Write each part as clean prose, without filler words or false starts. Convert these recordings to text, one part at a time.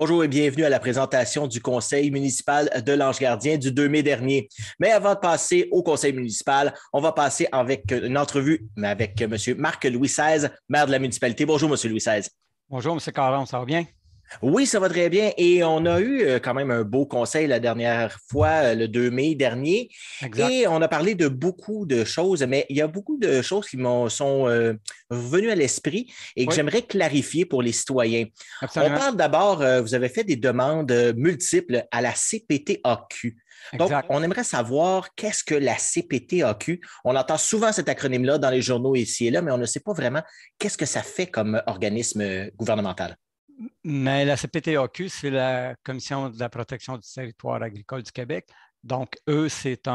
Bonjour et bienvenue à la présentation du conseil municipal de l'Ange-Gardien du 2 mai dernier. Mais avant de passer au conseil municipal, on va passer avec une entrevue avec M. Marc-Louis XVI, maire de la municipalité. Bonjour, M. Louis XVI. Bonjour, M. Caron, ça va bien? Oui, ça va très bien. Et on a eu quand même un beau conseil la dernière fois, le 2 mai dernier. Exact. Et on a parlé de beaucoup de choses, mais il y a beaucoup de choses qui m'ont sont revenues à l'esprit et que Oui, j'aimerais clarifier pour les citoyens. On absolument. parle d'abord, vous avez fait des demandes multiples à la CPTAQ. Donc, Exact. on aimerait savoir qu'est-ce que la CPTAQ. On entend souvent cet acronyme-là dans les journaux ici et là, mais on ne sait pas vraiment qu'est-ce que ça fait comme organisme gouvernemental. Mais la CPTAQ, c'est la Commission de la protection du territoire agricole du Québec. Donc, eux, c'est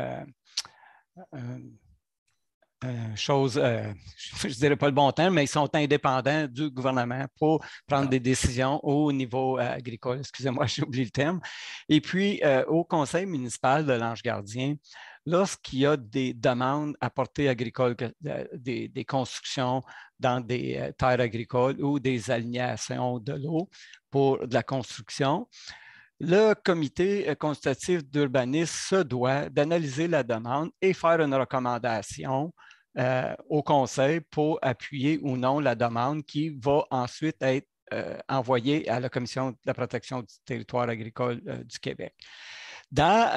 un chose, je ne dirais pas le bon terme, mais ils sont indépendants du gouvernement pour prendre des décisions au niveau agricole. Excusez-moi, j'ai oublié le terme. Et puis, au conseil municipal de l'Ange-Gardien, lorsqu'il y a des demandes à portée agricole, des constructions dans des terres agricoles ou des alignations de l'eau pour de la construction, le comité consultatif d'urbanisme se doit d'analyser la demande et faire une recommandation au conseil pour appuyer ou non la demande qui va ensuite être envoyée à la Commission de la protection du territoire agricole du Québec. Dans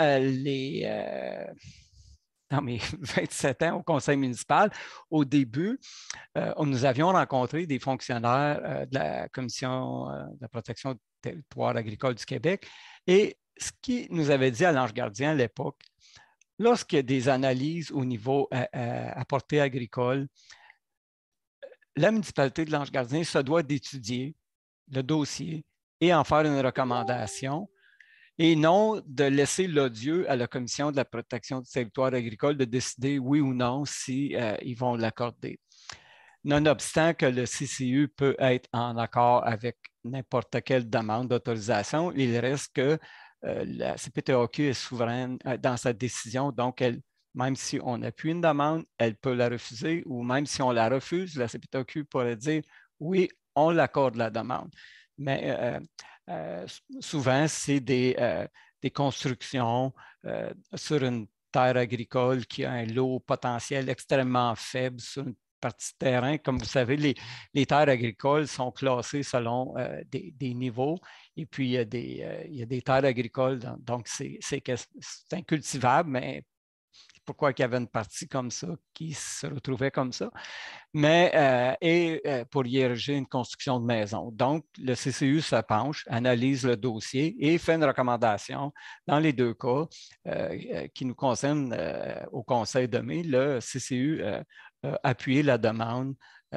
dans mes 27 ans au conseil municipal, au début, nous avions rencontré des fonctionnaires de la Commission de la protection du territoire agricole du Québec et ce qu'ils nous avaient dit à l'Ange Gardien à l'époque, lorsqu'il y a des analyses au niveau à portée agricole, la municipalité de l'Ange Gardien se doit d'étudier le dossier et en faire une recommandation et non de laisser l'odieux à la Commission de la protection du territoire agricole de décider oui ou non si ils vont l'accorder. Nonobstant que le CCU peut être en accord avec n'importe quelle demande d'autorisation, il reste que la CPTAQ est souveraine dans sa décision. Donc, même si on appuie une demande, elle peut la refuser ou même si on la refuse, la CPTAQ pourrait dire oui, on l'accorde la demande. Mais souvent, c'est des constructions sur une terre agricole qui a un lot potentiel extrêmement faible sur une partie de terrain. Comme vous savez, les terres agricoles sont classées selon des niveaux. Et puis, il y a des terres agricoles, donc c'est incultivable, mais pourquoi il y avait une partie comme ça qui se retrouvait comme ça, mais pour y ériger une construction de maison. Donc, le CCU se penche, analyse le dossier et fait une recommandation dans les deux cas qui nous concernent au Conseil de mai. Le CCU appuyer la demande,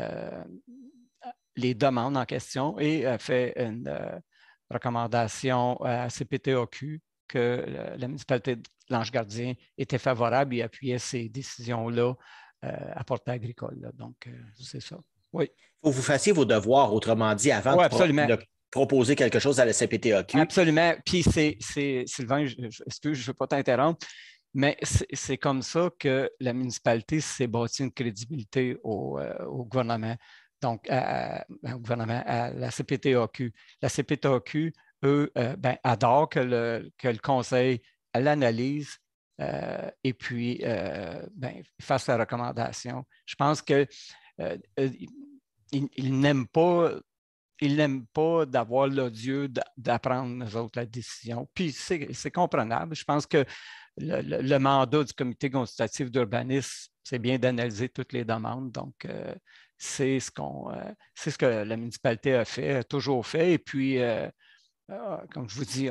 les demandes en question et fait une recommandation à CPTAQ que la municipalité de l'Ange-Gardien était favorable et appuyait ces décisions-là à portée agricole. Là. Donc, c'est ça. Oui. Il faut que vous fassiez vos devoirs, autrement dit, avant Oui, absolument. de proposer quelque chose à la CPTAQ. Absolument. Puis, Sylvain, excuse, je ne veux pas t'interrompre, mais c'est comme ça que la municipalité s'est bâtie une crédibilité au gouvernement, donc au gouvernement, à la CPTAQ. La CPTAQ, eux, adorent que le conseil l'analyse et puis fasse la recommandation. Je pense que ils n'aiment pas d'avoir l'odieux d'apprendre, nous autres, la décision. Puis c'est comprenable. Je pense que le mandat du comité consultatif d'urbanisme, c'est bien d'analyser toutes les demandes. Donc, c'est ce que la municipalité a fait, a toujours fait. Et puis, comme je vous dis,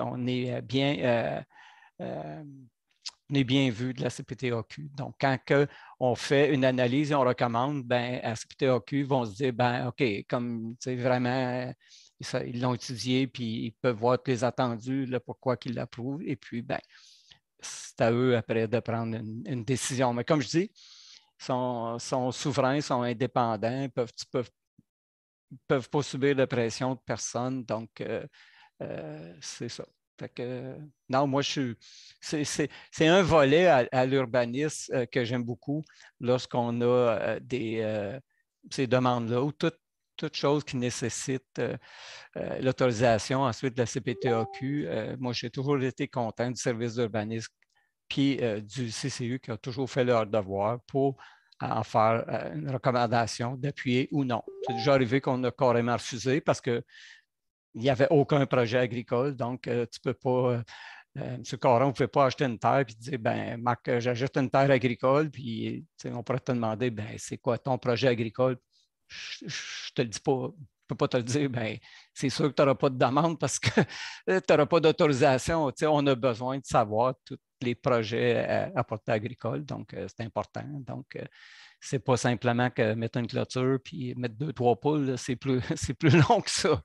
on est bien vu de la CPTAQ. Donc, quand on fait une analyse et on recommande, ben, à la CPTAQ vont se dire, ben, OK, comme vraiment, ils l'ont étudié, puis ils peuvent voir tous les attendus, là, pourquoi ils l'approuvent. Et puis, ben, c'est à eux après de prendre une décision. Mais comme je dis, ils sont souverains, ils sont indépendants, peuvent pas subir de pression de personne. Donc, c'est ça. Fait que, non, moi, c'est un volet à l'urbanisme que j'aime beaucoup lorsqu'on a ces demandes-là, où tout toute chose qui nécessite l'autorisation ensuite de la CPTAQ. Moi, j'ai toujours été content du service d'urbanisme puis du CCU qui a toujours fait leur devoir pour en faire une recommandation d'appuyer ou non. C'est déjà arrivé qu'on a carrément refusé parce qu'il n'y avait aucun projet agricole, donc tu ne peux pas... M. Caron, vous ne pouvez pas acheter une terre et dire, ben Marc, j'achète une terre agricole, puis on pourrait te demander, ben c'est quoi ton projet agricole? Je ne te le dis pas, je ne peux pas te le dire, ben c'est sûr que tu n'auras pas de demande parce que tu n'auras pas d'autorisation. On a besoin de savoir tous les projets à portée agricole, donc c'est important. Donc, ce n'est pas simplement que mettre une clôture puis mettre 2-3 poules, c'est plus long que ça.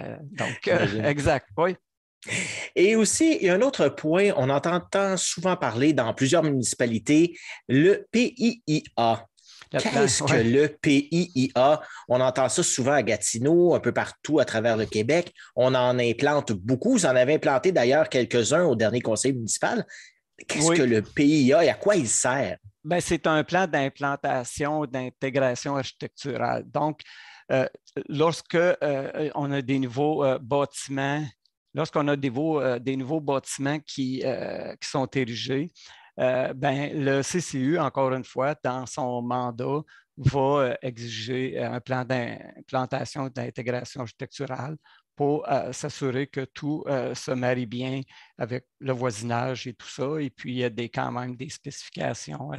Exact, oui. Et aussi, il y a un autre point, on entend souvent parler dans plusieurs municipalités, le PIIA. Qu'est-ce que le PIIA? On entend ça souvent à Gatineau, un peu partout à travers le Québec. On en implante beaucoup. Vous en avez implanté d'ailleurs quelques-uns au dernier conseil municipal. Qu'est-ce que le PIIA et à quoi il sert? Bien, c'est un plan d'implantation, d'intégration architecturale. Donc, lorsque on a des nouveaux bâtiments, lorsqu'on a des nouveaux bâtiments qui sont érigés, ben, le CCU, encore une fois, dans son mandat, va exiger un plan d'implantation d'intégration architecturale pour s'assurer que tout se marie bien avec le voisinage et tout ça. Et puis, il y a quand même des spécifications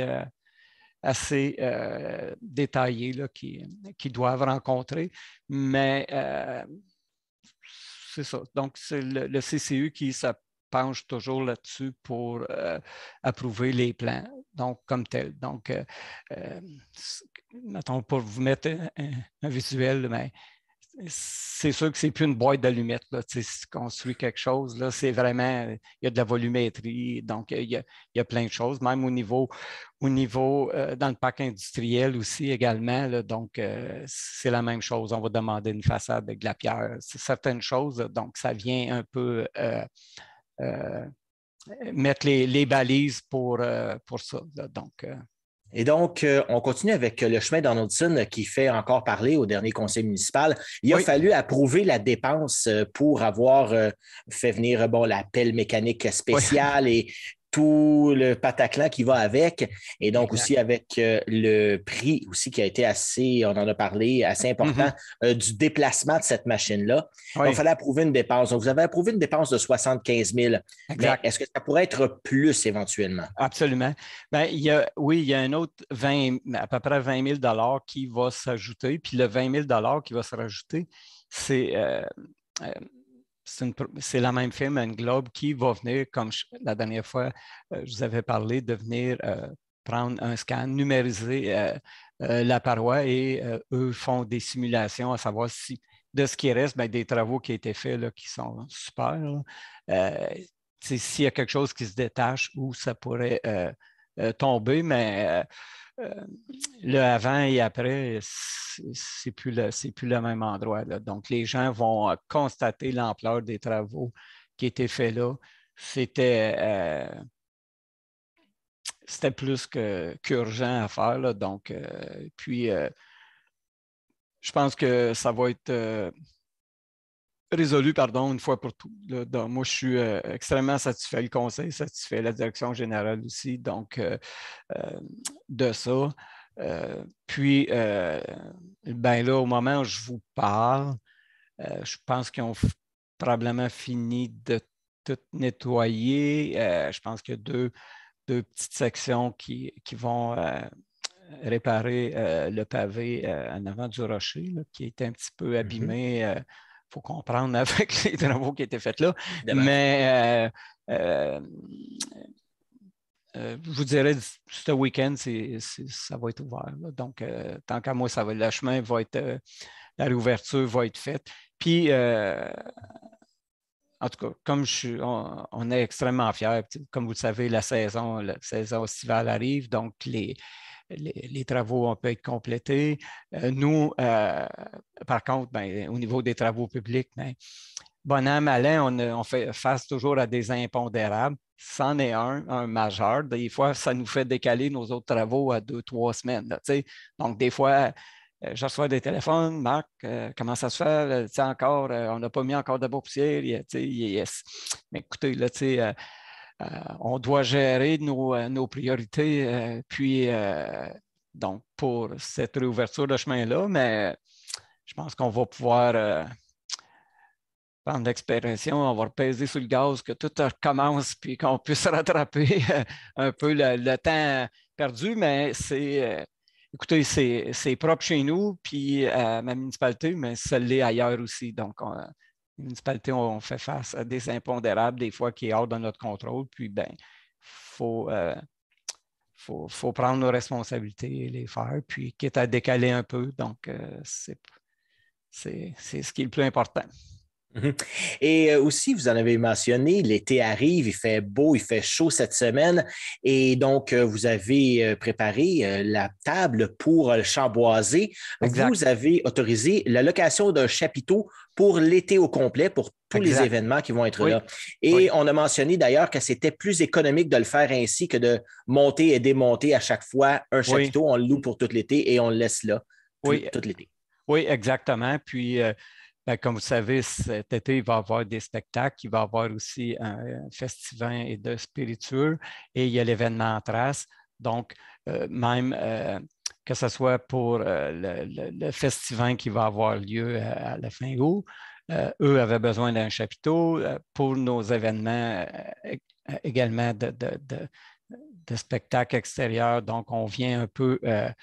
assez détaillées là, qui doivent rencontrer. Mais c'est ça. Donc, c'est le CCU qui se penche toujours là-dessus pour approuver les plans, donc comme tel. Donc, mettons, pour vous mettre un visuel, mais c'est sûr que c'est plus une boîte d'allumettes. Si tu construis quelque chose, là, c'est vraiment, il y a de la volumétrie, donc il y a plein de choses, même au niveau dans le parc industriel aussi également. Là, donc, c'est la même chose. On va demander une façade avec de la pierre. C'est certaines choses, donc ça vient un peu mettre les balises pour ça. Là, donc, et donc, on continue avec le chemin Donaldson qui fait encore parler au dernier conseil municipal. Il a fallu approuver la dépense pour avoir fait venir la pelle mécanique spéciale et tout le pataclan qui va avec. Et donc aussi avec le prix aussi qui a été assez, on en a parlé, assez important du déplacement de cette machine-là. Donc, il fallait approuver une dépense. Donc, vous avez approuvé une dépense de 75 000. Exact. Mais est-ce que ça pourrait être plus éventuellement? Absolument. Bien, il y a un autre à peu près 20 000 qui va s'ajouter. Puis le 20 000 qui va se rajouter, c'est la même firme, Englobe, qui va venir, comme la dernière fois, je vous avais parlé, de venir prendre un scan, numériser la paroi et eux font des simulations à savoir si, de ce qui reste, bien, des travaux qui ont été faits là, qui sont super. S'il y a quelque chose qui se détache ou ça pourrait tomber, mais le avant et après, c'est plus le même endroit. Là. Donc, les gens vont constater l'ampleur des travaux qui étaient faits là. C'était plus qu'urgent à faire. Là. Donc, puis, je pense que ça va être résolu, une fois pour tout. Donc, moi, je suis extrêmement satisfait, le conseil satisfait, la direction générale aussi, donc de ça. Puis, ben là, au moment où je vous parle, je pense qu'ils ont probablement fini de tout nettoyer. Je pense qu'il y a deux petites sections qui vont réparer le pavé en avant du rocher, là, qui est un petit peu abîmé. Il faut comprendre avec les travaux qui étaient faits là. Évidemment. Mais je vous dirais, ce week-end, ça va être ouvert. Là. Donc, tant qu'à moi, le chemin va être, la réouverture va être faite. Puis, en tout cas, comme on est extrêmement fiers. Comme vous le savez, la saison estivale arrive, donc les travaux peuvent être complétés. Nous, par contre, ben, au niveau des travaux publics, ben, bon an, mal an, on fait face toujours à des impondérables. C'en est un majeur. Des fois, ça nous fait décaler nos autres travaux à 2-3 semaines. Là, donc, des fois, je reçois des téléphones, Marc, comment ça se fait? Tu sais, encore, on n'a pas mis encore de poussière. Yes. Mais écoutez, là, tu sais, on doit gérer nos priorités. Puis, donc, pour cette réouverture de chemin-là, mais je pense qu'on va pouvoir prendre l'expression, on va repaiser sur le gaz, que tout recommence, puis qu'on puisse rattraper un peu le temps perdu, mais écoutez, c'est propre chez nous, puis ma municipalité, mais ça l'est ailleurs aussi. Donc, la municipalité, on fait face à des impondérables, des fois qui est hors de notre contrôle, puis ben, faut prendre nos responsabilités et les faire, puis quitte à décaler un peu. Donc, c'est ce qui est le plus important. Mhm. Et aussi, vous en avez mentionné, l'été arrive, il fait beau, il fait chaud cette semaine. Et donc, vous avez préparé la table pour le chamboiser. Exact. Vous avez autorisé la location d'un chapiteau pour l'été au complet, pour tous les événements qui vont être là. Et on a mentionné d'ailleurs que c'était plus économique de le faire ainsi que de monter et démonter à chaque fois un chapiteau. On le loue pour tout l'été et on le laisse là tout l'été. Oui, exactement. Puis, comme vous savez, cet été, il va y avoir des spectacles. Il va y avoir aussi un festivin et de spiritueux. Et il y a l'événement en trace. Donc, même que ce soit pour le festivin qui va avoir lieu à la fin août, eux avaient besoin d'un chapiteau. Pour nos événements également de spectacles extérieurs. Donc, on vient un peu...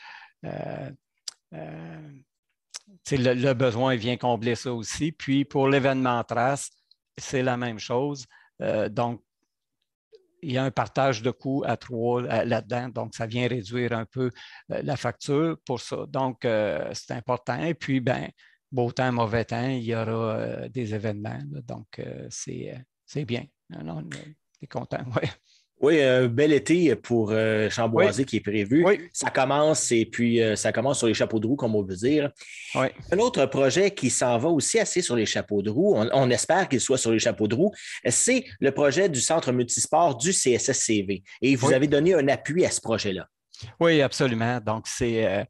le besoin vient combler ça aussi. Puis pour l'événement trace, c'est la même chose. Donc, il y a un partage de coûts à 3 là-dedans, donc ça vient réduire un peu la facture pour ça. Donc, c'est important. Et puis, ben, beau temps, mauvais temps, il y aura des événements. Là, donc, c'est bien. On est content, oui. Oui, un bel été pour Chamboisé qui est prévu. Oui. Ça commence et puis ça commence sur les chapeaux de roue, comme on veut dire. Oui. Un autre projet qui s'en va aussi assez sur les chapeaux de roue, on espère qu'il soit sur les chapeaux de roue, c'est le projet du Centre multisport du CSSCV. Et vous avez donné un appui à ce projet-là. Oui, absolument. Donc, c'est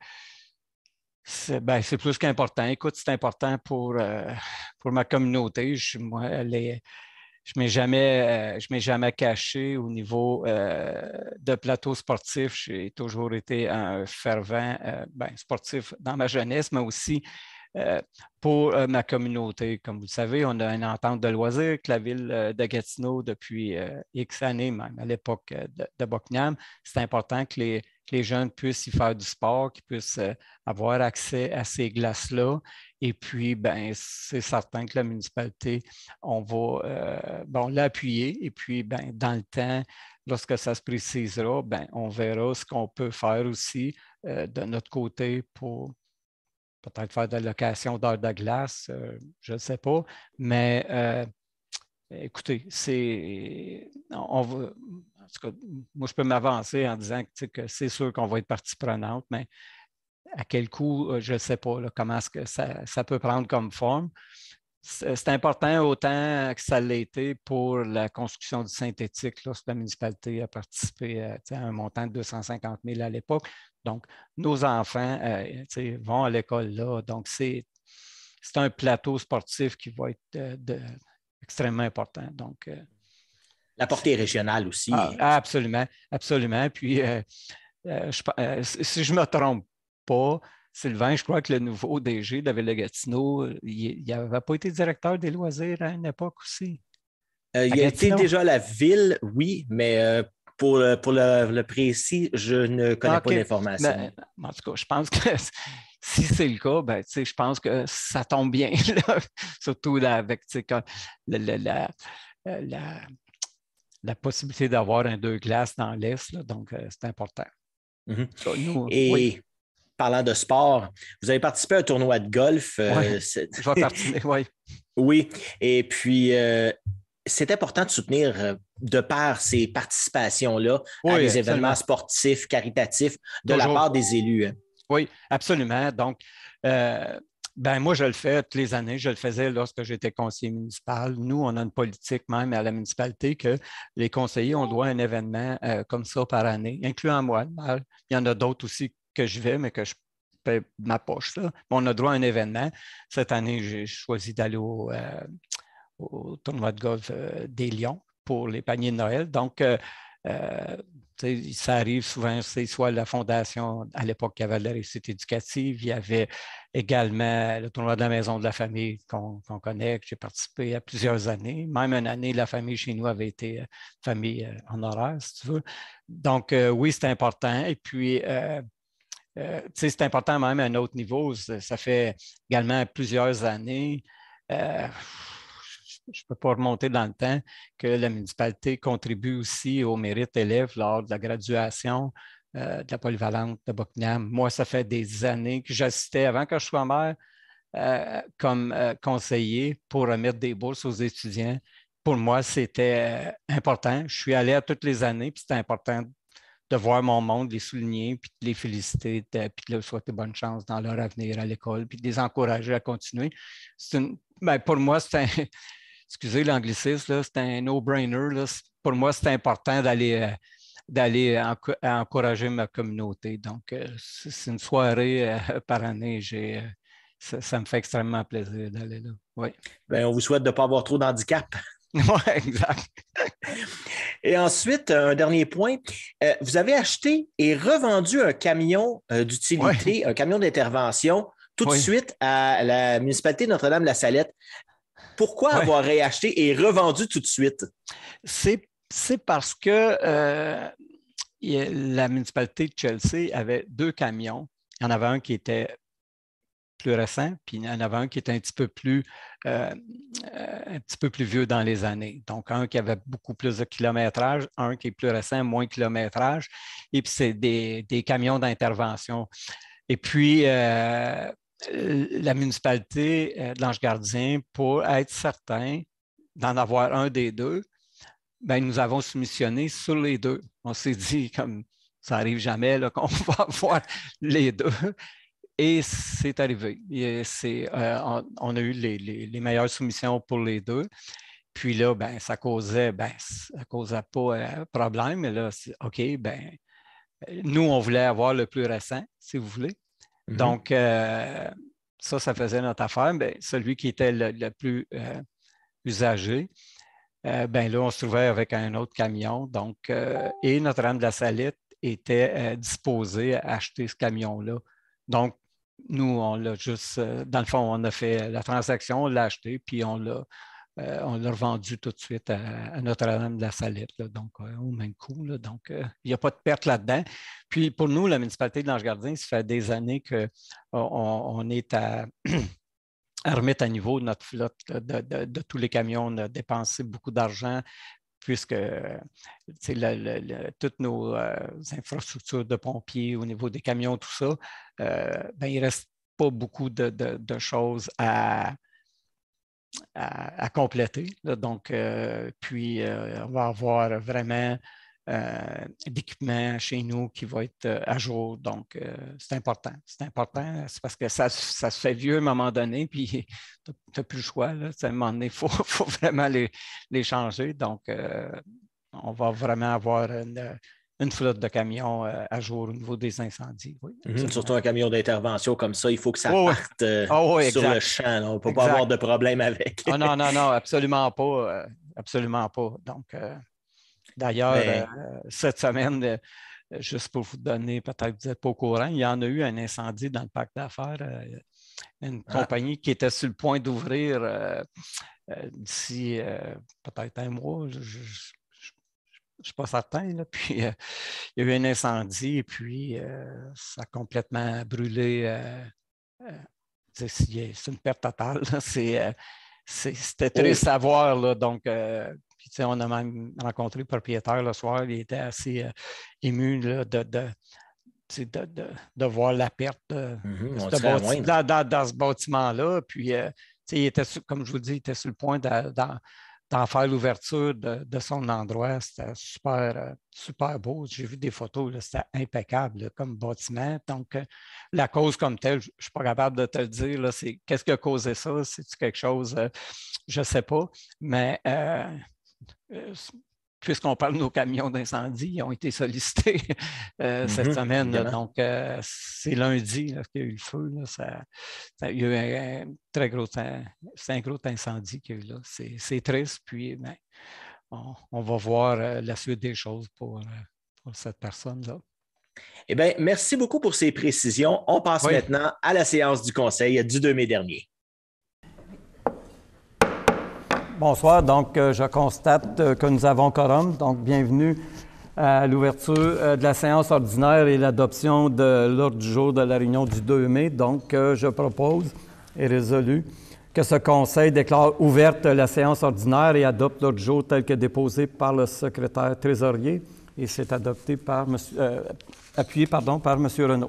plus qu'important. Écoute, c'est important pour ma communauté. Moi, je ne m'ai jamais caché au niveau de plateau sportif. J'ai toujours été un fervent sportif dans ma jeunesse, mais aussi pour ma communauté. Comme vous le savez, on a une entente de loisirs avec la ville de Gatineau depuis X années, même à l'époque de Buckingham. C'est important que les jeunes puissent y faire du sport, qu'ils puissent avoir accès à ces glaces-là. Et puis, ben, c'est certain que la municipalité, on va l'appuyer. Et puis, ben, dans le temps, lorsque ça se précisera, ben, on verra ce qu'on peut faire aussi de notre côté pour peut-être faire de la location d'heures de glace, je ne sais pas. Mais écoutez, on va, en tout cas, moi, je peux m'avancer en disant que c'est sûr qu'on va être partie prenante, mais à quel coût, je ne sais pas là, comment est-ce que ça peut prendre comme forme. C'est important autant que ça l'a été pour la construction du synthétique, lorsque la municipalité a participé à un montant de 250 000 à l'époque. Donc, nos enfants vont à l'école là. Donc, c'est un plateau sportif qui va être extrêmement important. Donc, la portée régionale aussi. Absolument, absolument. Puis, si je ne me trompe pas, Sylvain, je crois que le nouveau DG de la Ville de Gatineau, il n'avait pas été directeur des loisirs à une époque aussi. Il a été déjà à la ville, oui, mais pour le précis, je ne connais pas l'information. En tout cas, je pense que si c'est le cas, ben, je pense que ça tombe bien, là, surtout là, avec la possibilité d'avoir un 2 glaces dans l'Est. Donc, c'est important. Mm-hmm. Parlant de sport, vous avez participé à un tournoi de golf. Je vais participer, oui. Oui, et puis c'est important de soutenir de par ces participations-là à des événements sportifs, caritatifs de la part des élus. Oui, absolument. Donc, moi, je le fais toutes les années. Je le faisais lorsque j'étais conseiller municipal. Nous, on a une politique même à la municipalité que les conseillers ont droit à un événement comme ça par année, incluant moi. Il y en a d'autres aussi que je vais, mais que je paie de ma poche. Là. On a droit à un événement. Cette année, j'ai choisi d'aller au tournoi de golf des Lions pour les paniers de Noël. Donc, ça arrive souvent, c'est soit la fondation, à l'époque, qui avait de la réussite éducative, il y avait également le tournoi de la maison de la famille qu'on connaît, que j'ai participé à plusieurs années. Même une année, la famille chez nous avait été famille honoraire, si tu veux. Donc, oui, c'est important. Et puis, c'est important même à un autre niveau. Ça fait également plusieurs années. Je ne peux pas remonter dans le temps que la municipalité contribue aussi au mérite élève lors de la graduation de la polyvalente de Buckingham. Moi, ça fait des années que j'assistais avant que je sois maire comme conseiller pour remettre des bourses aux étudiants. Pour moi, c'était important. Je suis allé à toutes les années, puis c'était important de voir mon monde, de les souligner, puis de les féliciter, puis de leur souhaiter bonne chance dans leur avenir à l'école, puis de les encourager à continuer. Pour moi, c'est un, excusez l'anglicisme, c'est un no-brainer. Pour moi, c'est important d'aller encourager ma communauté. Donc, c'est une soirée par année. Ça me fait extrêmement plaisir d'aller là. Oui. Bien, on vous souhaite de ne pas avoir trop d'handicap. Oui, exact. Et ensuite, un dernier point, vous avez acheté et revendu un camion d'utilité, un camion d'intervention, tout de suite à la municipalité de Notre-Dame-la-Salette. Pourquoi avoir réacheté et revendu tout de suite? C'est parce que la municipalité de Chelsea avait 2 camions. Il y en avait un qui était plus récent, puis il y en avait un qui était un petit peu plus vieux dans les années. Donc, un qui avait beaucoup plus de kilométrage, un qui est plus récent, moins de kilométrage. Et puis, c'est des camions d'intervention. Et puis, la municipalité de l'Ange-Gardien, pour être certain d'en avoir un des 2, bien, nous avons soumissionné sur les 2. On s'est dit, comme ça n'arrive jamais là, qu'on va avoir les 2. Et c'est arrivé. On a eu les meilleures soumissions pour les 2. Puis là, ben, ça causait pas problème. Mais là, OK, ben, nous, on voulait avoir le plus récent, si vous voulez. Mm-hmm. Donc, ça faisait notre affaire. Ben, celui qui était le plus usagé, ben là, on se trouvait avec un autre camion. Donc, et Notre-Dame-de-la-Salette était disposée à acheter ce camion-là. Donc, nous, on l'a juste, dans le fond, on a fait la transaction, on l'a acheté, puis on l'a revendu tout de suite à Notre-Dame-de-la-Salette, là, donc au même coup. Là, donc, il n'y a pas de perte là-dedans. Puis pour nous, la municipalité de l'Ange-Gardien, ça fait des années qu'on est à remettre à niveau notre flotte de tous les camions. On a dépensé beaucoup d'argent puisque toutes nos infrastructures de pompiers au niveau des camions, tout ça, ben, il ne reste pas beaucoup de choses à compléter. Là. Donc, puis, on va avoir vraiment d'équipement chez nous qui va être à jour. Donc, c'est important. C'est important. C'est parce que ça se fait vieux à un moment donné, puis tu n'as plus le choix. Là. À un moment donné, il faut vraiment les changer. Donc, on va vraiment avoir une flotte de camions à jour au niveau des incendies. Oui, surtout un camion d'intervention comme ça, il faut que ça parte sur le champ. Là. On ne peut pas avoir de problème avec. Non, absolument pas. Absolument pas. Donc, d'ailleurs, cette semaine, juste pour vous donner, peut-être que vous n'êtes pas au courant, il y en a eu un incendie dans le parc d'affaires. Une compagnie qui était sur le point d'ouvrir d'ici peut-être un mois. Je ne suis pas certain. Là. Puis, il y a eu un incendie et puis ça a complètement brûlé. C'est une perte totale. C'était triste à voir. Là, donc, puis, on a même rencontré le propriétaire le soir. Il était assez ému là, de voir la perte dans ce bâtiment-là. Puis, il était, comme je vous dis, il était sur le point d'en faire l'ouverture de son endroit. C'était super, super beau. J'ai vu des photos, là, c'était impeccable là, comme bâtiment. Donc, la cause comme telle, je ne suis pas capable de te le dire. Là, qu'est-ce qui a causé ça? C'est-tu quelque chose? Je ne sais pas. Mais puisqu'on parle de nos camions d'incendie, ils ont été sollicités cette semaine. Là, donc, c'est lundi qu'il y a eu le feu. Là, il y a eu un gros incendie qu'il y a eu là. C'est triste, puis ben, on va voir la suite des choses pour cette personne-là. Eh bien, merci beaucoup pour ces précisions. On passe maintenant à la séance du Conseil du 2 mai dernier. Bonsoir. Donc, je constate que nous avons quorum. Donc, bienvenue à l'ouverture de la séance ordinaire et l'adoption de l'ordre du jour de la réunion du 2 mai. Donc, je propose et résolu que ce Conseil déclare ouverte la séance ordinaire et adopte l'ordre du jour tel que déposé par le secrétaire trésorier. Et c'est adopté par appuyé par M. Renaud.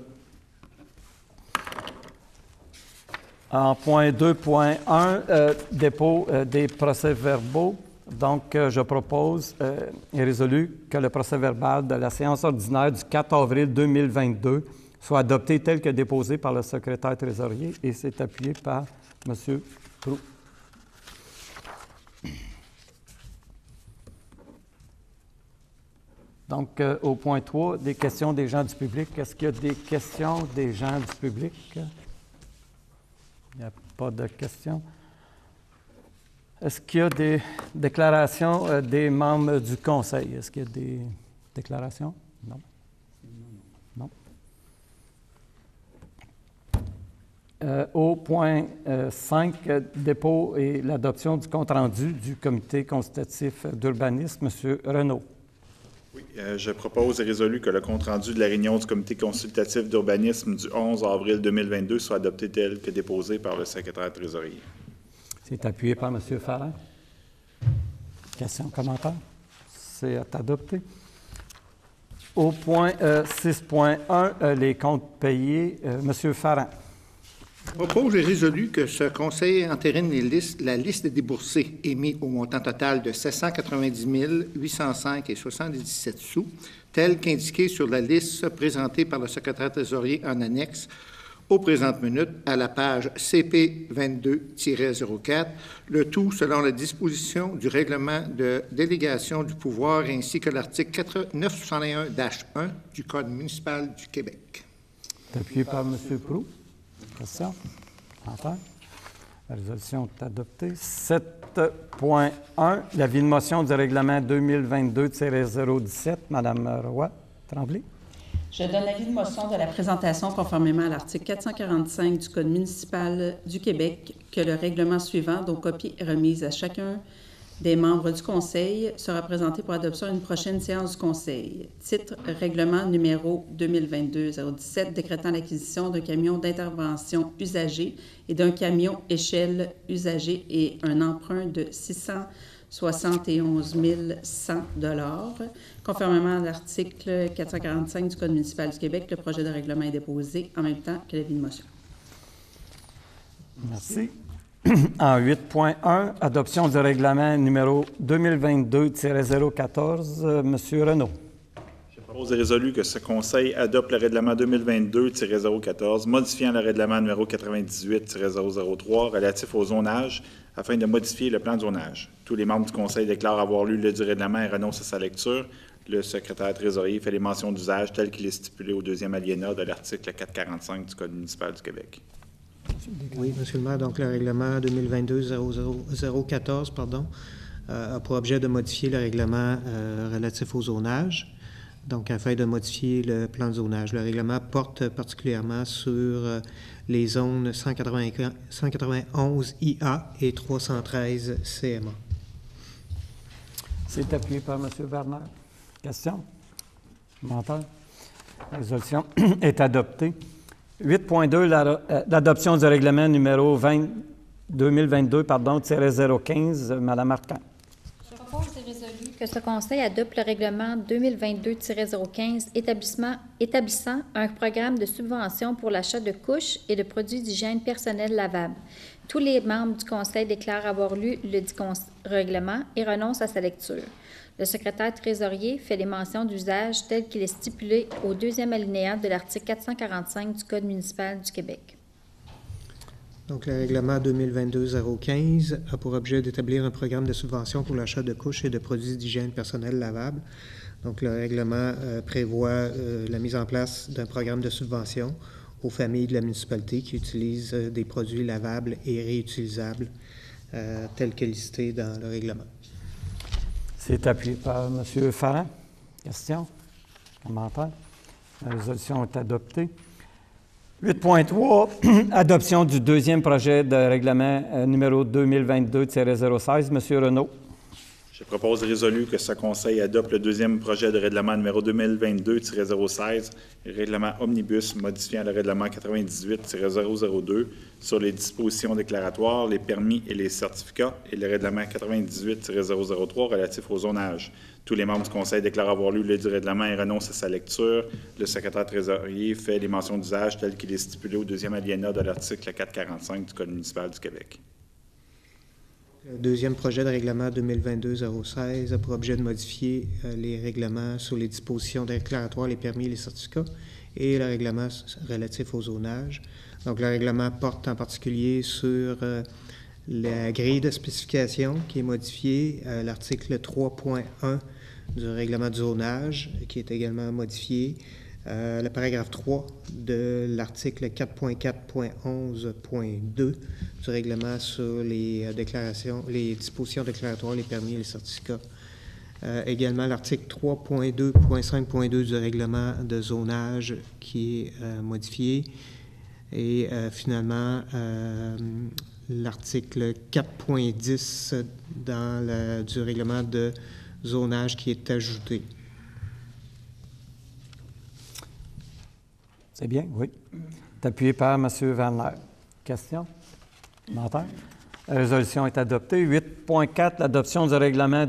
En point 2.1, dépôt des procès-verbaux. Donc, je propose et résolu que le procès-verbal de la séance ordinaire du 4 avril 2022 soit adopté tel que déposé par le secrétaire trésorier et c'est appuyé par M. Proulx. Donc, au point 3, des questions des gens du public. Est-ce qu'il y a des questions des gens du public? Il n'y a pas de questions. Est-ce qu'il y a des déclarations des membres du Conseil? Est-ce qu'il y a des déclarations? Non. Non. Au point 5, dépôt et l'adoption du compte-rendu du Comité consultatif d'urbanisme, M. Renaud. Oui, je propose et résolu que le compte-rendu de la réunion du Comité consultatif d'urbanisme du 11 avril 2022 soit adopté tel que déposé par le secrétaire trésorier. C'est appuyé par M. Farrin. Questions, commentaires? C'est adopté. Au point 6.1, les comptes payés, M. Farrin. Je propose et résolu que ce Conseil entérine la liste des déboursés émis au montant total de 790 805,77 sous, tel qu'indiqué sur la liste présentée par le secrétaire trésorier en annexe aux présentes minutes à la page CP 22-04, le tout selon la disposition du règlement de délégation du pouvoir ainsi que l'article 961-1 du Code municipal du Québec. Appuyé par M. Proulx. Question? Enfin, la résolution est adoptée. 7.1, l'avis de motion du règlement 2022-017. Mme Roy-Tremblay. Je donne avis de motion de la présentation conformément à l'article 445 du Code municipal du Québec que le règlement suivant, dont copie est remise à chacun des membres du Conseil, sera présenté pour adoption à une prochaine séance du Conseil. Titre règlement numéro 2022-017 décrétant l'acquisition d'un camion d'intervention usagé et d'un camion échelle usagé et un emprunt de 671 100 $. Conformément à l'article 445 du Code municipal du Québec, le projet de règlement est déposé en même temps que l'avis de motion. Merci. En 8.1, adoption du règlement numéro 2022-014, M. Renaud. Je propose et résolu que ce Conseil adopte le règlement 2022-014, modifiant le règlement numéro 98-003 relatif au zonage afin de modifier le plan de zonage. Tous les membres du Conseil déclarent avoir lu le du règlement et renoncent à sa lecture. Le secrétaire trésorier fait les mentions d'usage telles qu'il est stipulé au deuxième alinéa de l'article 445 du Code municipal du Québec. Oui, M. le maire, donc le règlement 2022-014, a pour objet de modifier le règlement relatif au zonage, donc afin de modifier le plan de zonage. Le règlement porte particulièrement sur les zones 191 IA et 313 CMA. C'est appuyé par M. Werner. Question? Commentaire? La résolution est adoptée. 8.2, l'adoption du règlement numéro 2022-015, Mme Martin. Je propose et résolu que ce Conseil adopte le règlement 2022-015 établissant un programme de subvention pour l'achat de couches et de produits d'hygiène personnelle lavables. Tous les membres du Conseil déclarent avoir lu le dit règlement et renoncent à sa lecture. Le secrétaire trésorier fait les mentions d'usage telles qu'il est stipulé au deuxième alinéa de l'article 445 du Code municipal du Québec. Donc, le règlement 2022-015 a pour objet d'établir un programme de subvention pour l'achat de couches et de produits d'hygiène personnelle lavables. Donc, le règlement prévoit la mise en place d'un programme de subvention aux familles de la municipalité qui utilisent des produits lavables et réutilisables tels que listés dans le règlement. C'est appuyé par M. Farrand. Question? Commentaire? La résolution est adoptée. 8.3, adoption du deuxième projet de règlement numéro 2022-016. M. Renaud. Je propose résolu que ce Conseil adopte le deuxième projet de règlement numéro 2022-016, règlement omnibus modifiant le règlement 98-002 sur les dispositions déclaratoires, les permis et les certificats et le règlement 98-003 relatif au zonage. Tous les membres du Conseil déclarent avoir lu le règlement et renoncent à sa lecture. Le secrétaire trésorier fait les mentions d'usage telles qu'il est stipulé au deuxième alinéa de l'article 445 du Code municipal du Québec. Le deuxième projet de règlement 2022-016 a pour objet de modifier les règlements sur les dispositions déclaratoires, les permis et les certificats et le règlement relatif au zonage. Donc, le règlement porte en particulier sur la grille de spécification qui est modifiée, l'article 3.1 du règlement du zonage qui est également modifié, le paragraphe 3 de l'article 4.4.11.2 du règlement sur les dispositions déclaratoires, les permis et les certificats. Également l'article 3.2.5.2 du règlement de zonage qui est modifié. Et finalement, l'article 4.10 du règlement de zonage qui est ajouté. C'est bien, oui. C'est appuyé par M. Vanler. Question? Commentaire? La résolution est adoptée. 8.4, l'adoption du règlement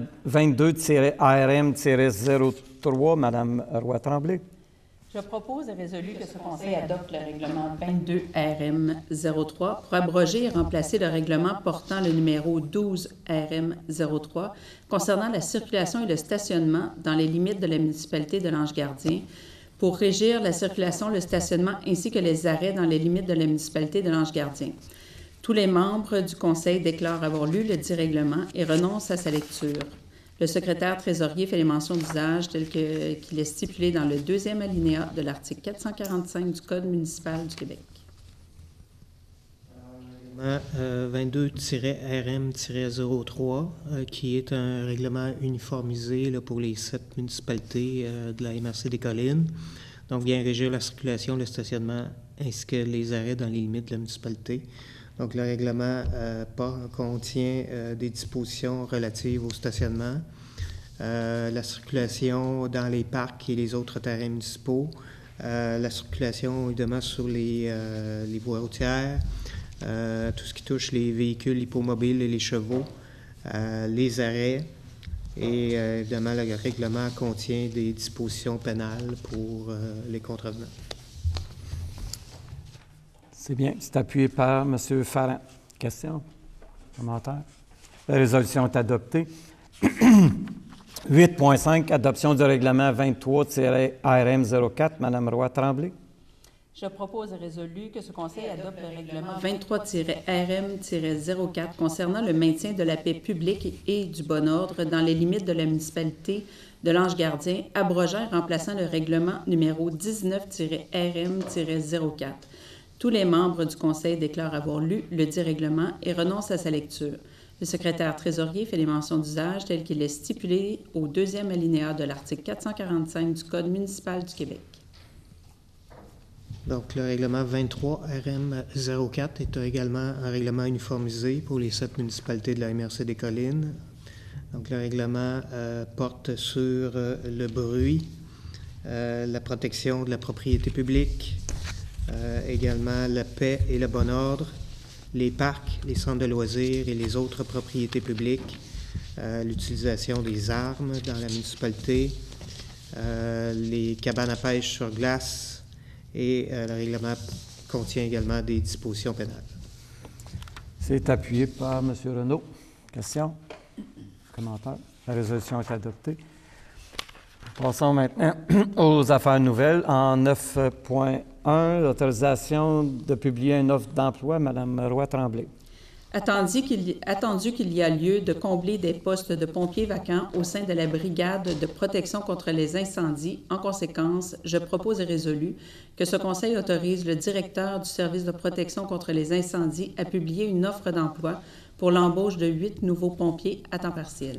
22-ARM-03. Mme Roy-Tremblay. Je propose et résolu que ce Conseil adopte le règlement 22 RM 03 pour abroger et remplacer le règlement portant le numéro 12 RM 03 concernant la circulation et le stationnement dans les limites de la municipalité de l'Ange-Gardien pour régir la circulation, le stationnement ainsi que les arrêts dans les limites de la municipalité de l'Ange-Gardien. Tous les membres du Conseil déclarent avoir lu le dit règlement et renoncent à sa lecture. Le secrétaire trésorier fait les mentions d'usage telles qu'il est stipulé dans le deuxième alinéa de l'article 445 du Code municipal du Québec. 22-RM-03, qui est un règlement uniformisé là, pour les 7 municipalités de la MRC des Collines. Donc, vient régir la circulation, le stationnement ainsi que les arrêts dans les limites de la municipalité. Donc, le règlement contient des dispositions relatives au stationnement, la circulation dans les parcs et les autres terrains municipaux, la circulation évidemment sur les voies routières, tout ce qui touche les véhicules hippomobiles et les chevaux, les arrêts, et évidemment, le règlement contient des dispositions pénales pour les contrevenants. C'est bien. C'est appuyé par M. Farrand. Question? Commentaire? La résolution est adoptée. 8.5, adoption du règlement 23-ARM-04. Mme Roy-Tremblay. Je propose et résolu que ce Conseil adopte le règlement 23-RM-04 concernant le maintien de la paix publique et du bon ordre dans les limites de la municipalité de l'Ange-Gardien, abrogeant et remplaçant le règlement numéro 19-RM-04. Tous les membres du Conseil déclarent avoir lu le dit règlement et renoncent à sa lecture. Le secrétaire trésorier fait les mentions d'usage telles qu'il est stipulé au deuxième alinéa de l'article 445 du Code municipal du Québec. Donc, le règlement 23-RM-04 est également un règlement uniformisé pour les 7 municipalités de la MRC des Collines. Donc, le règlement porte sur le bruit, la protection de la propriété publique, également la paix et le bon ordre, les parcs, les centres de loisirs et les autres propriétés publiques, l'utilisation des armes dans la municipalité, les cabanes à pêche sur glace, et le règlement contient également des dispositions pénales. C'est appuyé par M. Renaud. Question? Commentaire? La résolution est adoptée. Passons maintenant aux affaires nouvelles. En 9.1, l'autorisation de publier une offre d'emploi. Madame Roy-Tremblay. Attendu qu'il y a lieu de combler des postes de pompiers vacants au sein de la brigade de protection contre les incendies. En conséquence, je propose et résolu que ce Conseil autorise le directeur du service de protection contre les incendies à publier une offre d'emploi pour l'embauche de 8 nouveaux pompiers à temps partiel.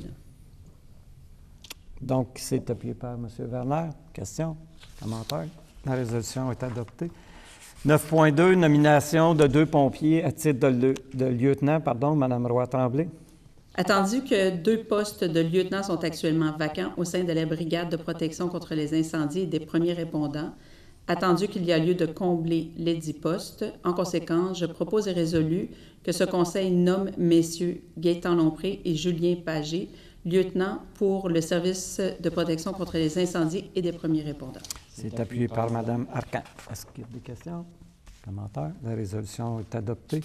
Donc, c'est appuyé par M. Werner. Question? Commentaire? La résolution est adoptée. 9.2, nomination de 2 pompiers à titre de lieutenant. Mme Roy-Tremblay. Attendu que 2 postes de lieutenant sont actuellement vacants au sein de la brigade de protection contre les incendies et des premiers répondants, attendu qu'il y a lieu de combler les 10 postes, en conséquence, je propose et résolu que ce Conseil nomme messieurs Gaétan Lompré et Julien Pagé, lieutenant pour le service de protection contre les incendies et des premiers répondants. C'est appuyé par Mme Arcan. Est-ce qu'il y a des questions? Commentaires? La résolution est adoptée.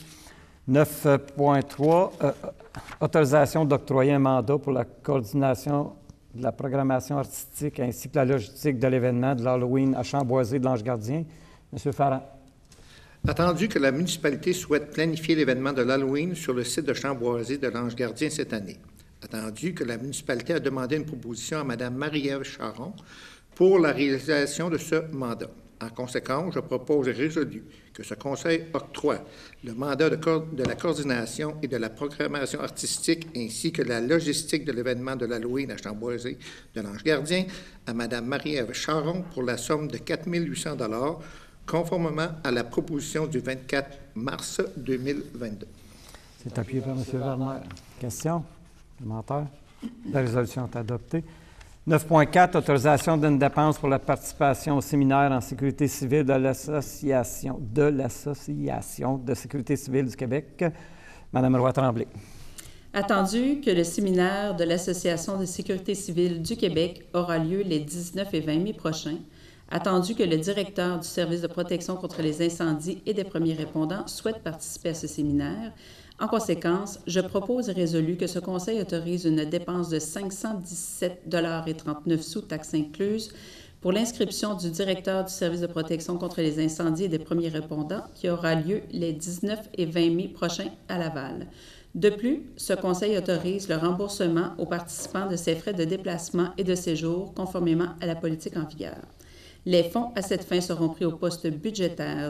9.3, autorisation d'octroyer un mandat pour la coordination de la programmation artistique ainsi que la logistique de l'événement de l'Halloween à Chamboisé de l'Ange-Gardien. M. Farran. Attendu que la municipalité souhaite planifier l'événement de l'Halloween sur le site de Chamboisé de l'Ange-Gardien cette année. Attendu que la municipalité a demandé une proposition à Mme Marie-Ève Charon pour la réalisation de ce mandat. En conséquence, je propose et résolu que ce Conseil octroie le mandat de la coordination et de la programmation artistique ainsi que la logistique de l'événement de l'Halloween à Chamboisé de l'Ange-Gardien à Mme Marie-Ève Charon pour la somme de 4 800 $, conformément à la proposition du 24 mars 2022. C'est appuyé par M. Werner. Question? Commentaire? La résolution est adoptée. 9.4, autorisation d'une dépense pour la participation au séminaire en sécurité civile de l'Association de sécurité civile du Québec. Madame Roy-Tremblay. Attendu que le séminaire de l'Association de sécurité civile du Québec aura lieu les 19 et 20 mai prochains, attendu que le directeur du service de protection contre les incendies et des premiers répondants souhaite participer à ce séminaire, en conséquence, je propose et résolu que ce Conseil autorise une dépense de 517,39 $, taxes incluses, pour l'inscription du directeur du service de protection contre les incendies et des premiers répondants qui aura lieu les 19 et 20 mai prochains à Laval. De plus, ce Conseil autorise le remboursement aux participants de ses frais de déplacement et de séjour conformément à la politique en vigueur. Les fonds à cette fin seront pris au poste budgétaire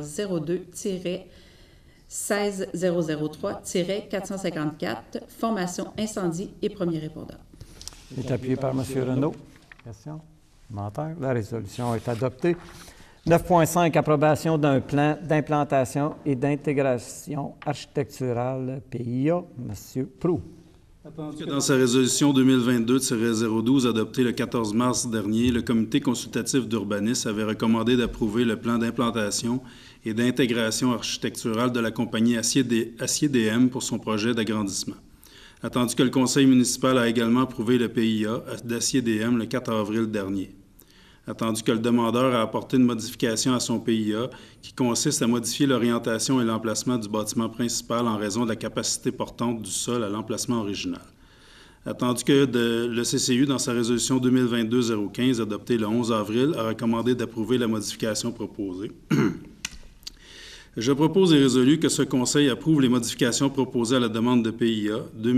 02-16003-454, formation incendie et premiers répondants. C'est appuyé par M. Renaud. Question? Commentaire? La résolution est adoptée. 9.5, approbation d'un plan d'implantation et d'intégration architecturale PIA. M. Proulx. Dans sa résolution 2022-012 adoptée le 14 mars dernier, le comité consultatif d'urbanisme avait recommandé d'approuver le plan d'implantation et d'intégration architecturale de la compagnie Acier-DM pour son projet d'agrandissement. Attendu que le conseil municipal a également approuvé le PIA d'Acier-DM le 4 avril dernier. Attendu que le demandeur a apporté une modification à son PIA qui consiste à modifier l'orientation et l'emplacement du bâtiment principal en raison de la capacité portante du sol à l'emplacement original. Attendu que le CCU, dans sa résolution 2022-015, adoptée le 11 avril, a recommandé d'approuver la modification proposée. Je propose et résolu que ce Conseil approuve les modifications proposées à la demande de PIA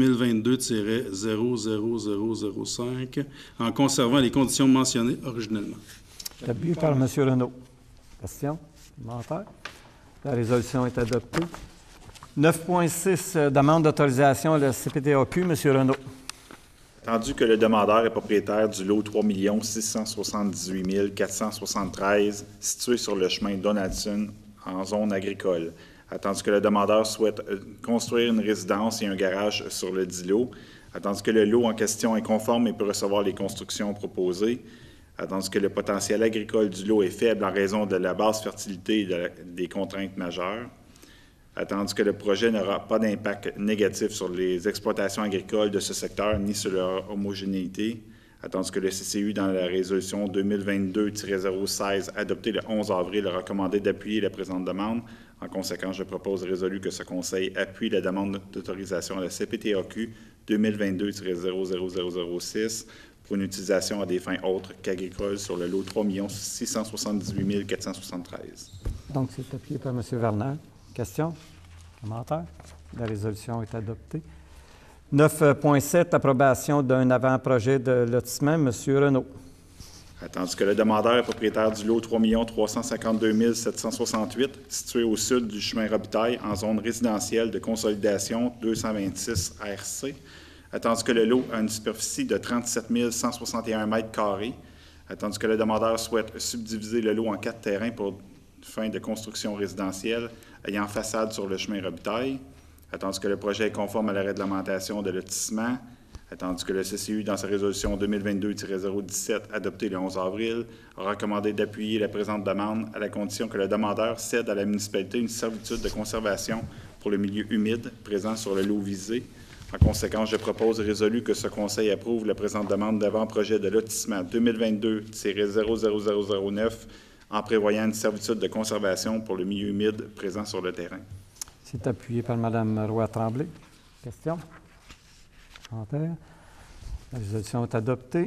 2022-00005 en conservant les conditions mentionnées originellement. Appuyé par M. Renaud. Question? Commentaire? La résolution est adoptée. 9.6, demande d'autorisation à la CPTAQ. M. Renaud. Attendu que le demandeur est propriétaire du lot 3 678 473 situé sur le chemin Donaldson en zone agricole. Attendu que le demandeur souhaite construire une résidence et un garage sur le dit lot. Attendu que le lot en question est conforme et peut recevoir les constructions proposées. Attendu que le potentiel agricole du lot est faible en raison de la basse fertilité et des contraintes majeures. Attendu que le projet n'aura pas d'impact négatif sur les exploitations agricoles de ce secteur ni sur leur homogénéité. Attendu que le CCU, dans la résolution 2022-016 adoptée le 11 avril, a recommandé d'appuyer la présente demande. En conséquence, je propose et résolu que ce Conseil appuie la demande d'autorisation à la CPTAQ 2022-00006 pour une utilisation à des fins autres qu'agricoles sur le lot 3 678 473. Donc, c'est appuyé par M. Werner. Question? Commentaire? La résolution est adoptée. 9.7, approbation d'un avant-projet de lotissement. M. Renaud. Tandis que le demandeur est propriétaire du lot 3 352 768, situé au sud du chemin Robitaille, en zone résidentielle de consolidation 226 RC. Tandis que le lot a une superficie de 37 161 mètres carrés. Tandis que le demandeur souhaite subdiviser le lot en 4 terrains pour fin de construction résidentielle ayant façade sur le chemin Robitaille. Tandis que le projet est conforme à la réglementation de lotissement. Tandis que le CCU, dans sa résolution 2022-017, adoptée le 11 avril, a recommandé d'appuyer la présente demande à la condition que le demandeur cède à la municipalité une servitude de conservation pour le milieu humide présent sur le lot visé. En conséquence, je propose et résolu que ce Conseil approuve la présente demande d'avant-projet de lotissement 2022-00009 en prévoyant une servitude de conservation pour le milieu humide présent sur le terrain. C'est appuyé par Mme Roy-Tremblay. Question? Commentaire? La résolution est adoptée.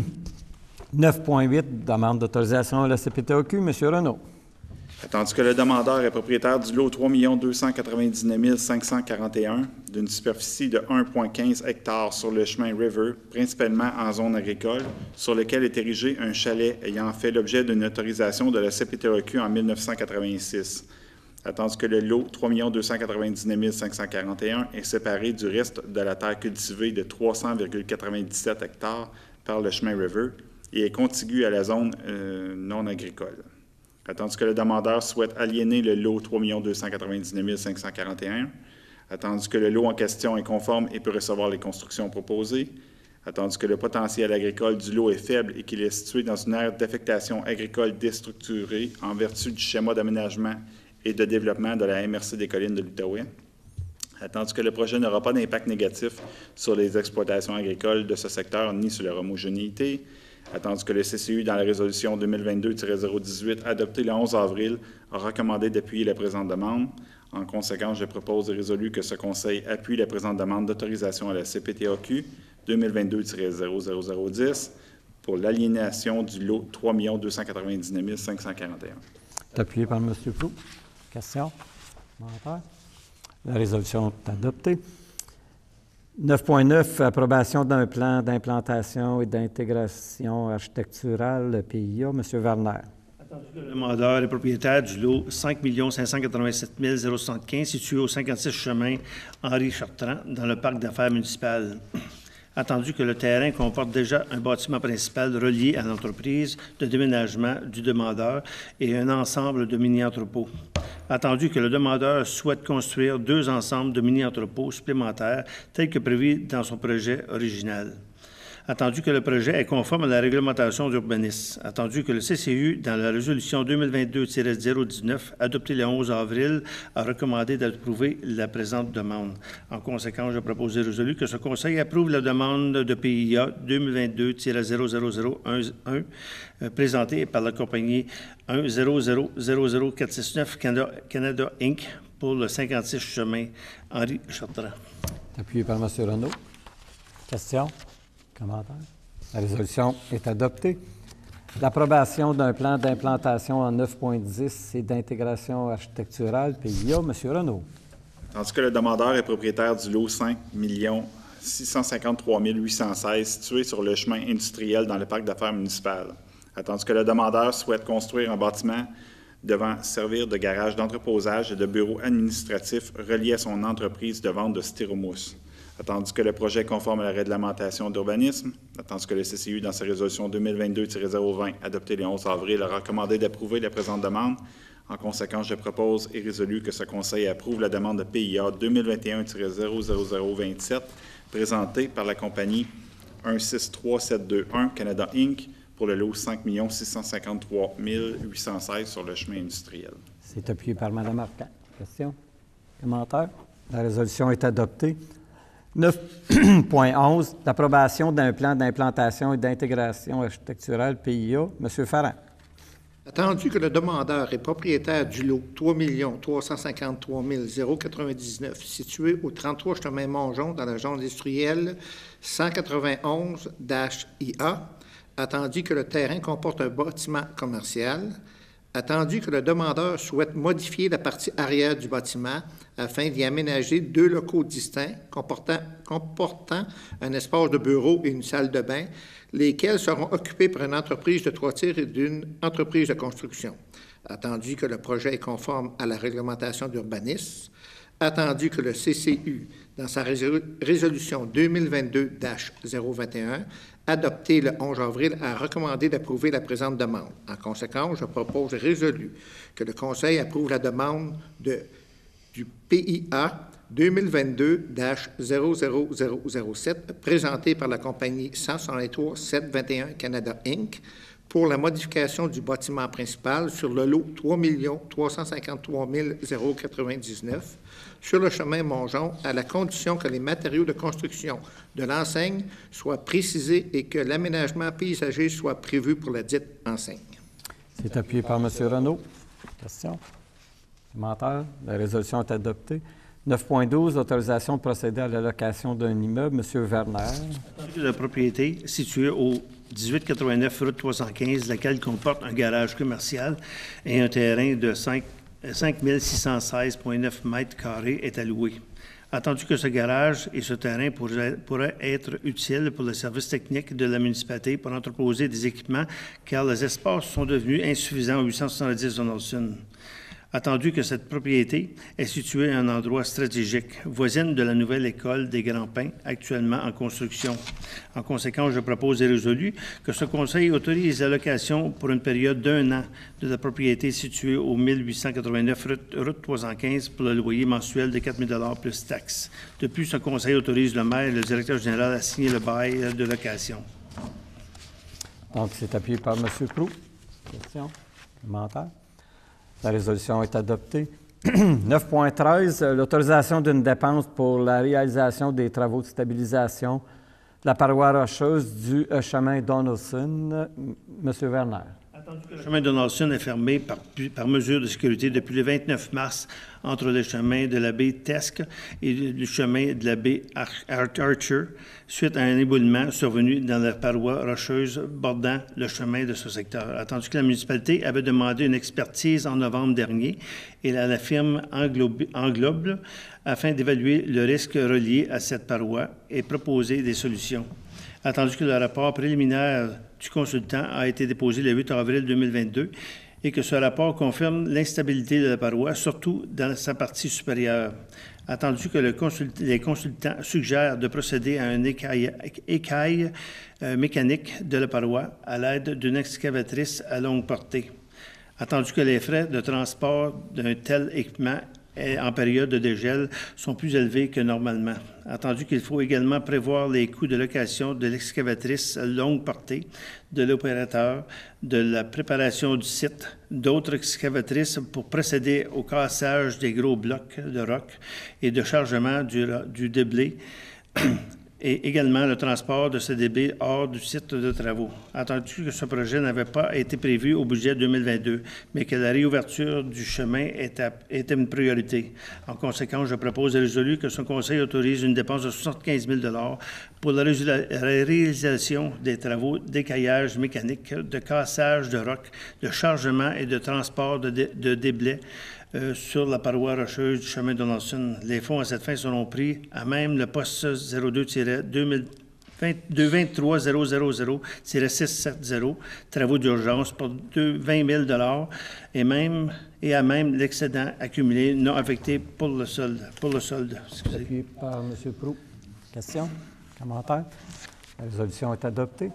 9.8, demande d'autorisation à la CPTAQ. M. Renaud. Tandis que le demandeur est propriétaire du lot 3 299 541 d'une superficie de 1,15 hectares sur le chemin River, principalement en zone agricole, sur lequel est érigé un chalet ayant fait l'objet d'une autorisation de la CPTAQ en 1986. Tandis que le lot 3 299 541 est séparé du reste de la terre cultivée de 300,97 hectares par le chemin River et est contigu à la zone non agricole. Tandis que le demandeur souhaite aliéner le lot 3 299 541, tandis que le lot en question est conforme et peut recevoir les constructions proposées, tandis que le potentiel agricole du lot est faible et qu'il est situé dans une aire d'affectation agricole déstructurée en vertu du schéma d'aménagement et de développement de la MRC des collines de l'Outaouais, tandis que le projet n'aura pas d'impact négatif sur les exploitations agricoles de ce secteur ni sur leur homogénéité, tandis que le CCU, dans la résolution 2022-018 adoptée le 11 avril, a recommandé d'appuyer la présente demande. En conséquence, je propose et résolu que ce Conseil appuie la présente demande d'autorisation à la CPTAQ 2022-00010 pour l'aliénation du lot 3 299 541. C'est appuyé par M. Proulx. Question? Commentaire? La résolution est adoptée. 9.9, approbation d'un plan d'implantation et d'intégration architecturale PIA. M. Werner. Attendu que le demandeur est propriétaire du lot 5 587 075 situé au 56 chemin Henri Chartrand dans le parc d'affaires municipal. Attendu que le terrain comporte déjà un bâtiment principal relié à l'entreprise de déménagement du demandeur et un ensemble de mini-entrepôts. Attendu que le demandeur souhaite construire 2 ensembles de mini-entrepôts supplémentaires tels que prévu dans son projet original. Attendu que le projet est conforme à la réglementation d'urbanisme. Attendu que le CCU, dans la résolution 2022-019, adoptée le 11 avril, a recommandé d'approuver la présente demande. En conséquence, je propose et résolu que ce Conseil approuve la demande de PIA 2022-00011 présentée par la compagnie 1000469 Canada Inc. pour le 56 chemin Henri Chartrand. Appuyé par M. Renaud. Question? Commentaire? La résolution est adoptée. L'approbation d'un plan d'implantation en 9.10 et d'intégration architecturale PIA. M. Renaud. Tandis que le demandeur est propriétaire du lot 5 653 816 situé sur le chemin industriel dans le parc d'affaires municipal. Tandis que le demandeur souhaite construire un bâtiment devant servir de garage d'entreposage et de bureau administratif relié à son entreprise de vente de styromousse. Tandis que le projet est conforme à la réglementation d'urbanisme, tandis que le CCU, dans sa résolution 2022-020, adoptée le 11 avril, a recommandé d'approuver la présente demande. En conséquence, je propose et résolu que ce Conseil approuve la demande de PIA 2021-00027, présentée par la compagnie 163721 Canada Inc. pour le lot 5 653 816 sur le chemin industriel. C'est appuyé par Mme Arcan. Question? Commentaire? La résolution est adoptée. 9.11, l'approbation d'un plan d'implantation et d'intégration architecturale PIA. M. Farrand. Attendu que le demandeur est propriétaire du lot 3 353 099 situé au 33 chemin Mongeon dans la zone industrielle 191-IA, attendu que le terrain comporte un bâtiment commercial, attendu que le demandeur souhaite modifier la partie arrière du bâtiment afin d'y aménager 2 locaux distincts comportant un espace de bureau et une salle de bain, lesquels seront occupés par une entreprise de toiture et d'une entreprise de construction. Attendu que le projet est conforme à la réglementation d'urbanisme, attendu que le CCU, dans sa résolution 2022-021, adoptée le 11 avril, a recommandé d'approuver la présente demande. En conséquence, je propose résolu que le Conseil approuve la demande du PIA 2022-00007 présentée par la compagnie 163-721 Canada Inc. pour la modification du bâtiment principal sur le lot 3 353 099 sur le chemin Mongeon, à la condition que les matériaux de construction de l'enseigne soient précisés et que l'aménagement paysager soit prévu pour la dite enseigne. C'est appuyé par M. Renaud. Question? Commentaire? La résolution est adoptée. 9.12, autorisation de procéder à la location d'un immeuble. M. Werner. La propriété située au 1889 route 315, laquelle comporte un garage commercial et un terrain de 5616,9 mètres carrés est alloué. Attendu que ce garage et ce terrain pourraient être utiles pour le service technique de la municipalité pour entreposer des équipements, car les espaces sont devenus insuffisants au 870 de Nelson. Attendu que cette propriété est située à un endroit stratégique, voisine de la nouvelle école des Grands Pins, actuellement en construction. En conséquence, je propose et résolu que ce Conseil autorise la location pour une période d'1 an de la propriété située au 1889 route 315 pour le loyer mensuel de 4 000 $ plus taxes. De plus, ce Conseil autorise le maire et le directeur général à signer le bail de location. Donc, c'est appuyé par M. Proulx. Question? Commentaire? La résolution est adoptée. 9.13, l'autorisation d'une dépense pour la réalisation des travaux de stabilisation de la paroi rocheuse du chemin Donaldson. M. Werner. Attendu que le chemin Donaldson est fermé par mesure de sécurité depuis le 29 mars entre le chemin de la baie Teske et le chemin de la baie Archer, suite à un éboulement survenu dans la paroi rocheuse bordant le chemin de ce secteur. Attendu que la municipalité avait demandé une expertise en novembre dernier et à la firme Englobe afin d'évaluer le risque relié à cette paroi et proposer des solutions. Attendu que le rapport préliminaire du consultant a été déposé le 8 avril 2022 et que ce rapport confirme l'instabilité de la paroi, surtout dans sa partie supérieure. Attendu que les consultants suggèrent de procéder à une écaille mécanique de la paroi à l'aide d'une excavatrice à longue portée. Attendu que les frais de transport d'un tel équipement en période de dégel sont plus élevés que normalement. Attendu qu'il faut également prévoir les coûts de location de l'excavatrice longue portée, de l'opérateur, de la préparation du site, d'autres excavatrices pour procéder au cassage des gros blocs de roc et de chargement du déblai, et également le transport de ce débit hors du site de travaux. Attendu que ce projet n'avait pas été prévu au budget 2022, mais que la réouverture du chemin était une priorité. En conséquence, je propose et résolu que ce Conseil autorise une dépense de 75 000 $ pour la réalisation des travaux d'écaillage mécanique, de cassage de roc, de chargement et de transport de déblais sur la paroi rocheuse du chemin de Donaldson. Les fonds à cette fin seront pris à même le poste 02-23-000-670, travaux d'urgence pour 20 000 $ et à même l'excédent accumulé non affecté pour le solde. Appuyé par M. Proulx. Question? Commentaire? La résolution est adoptée.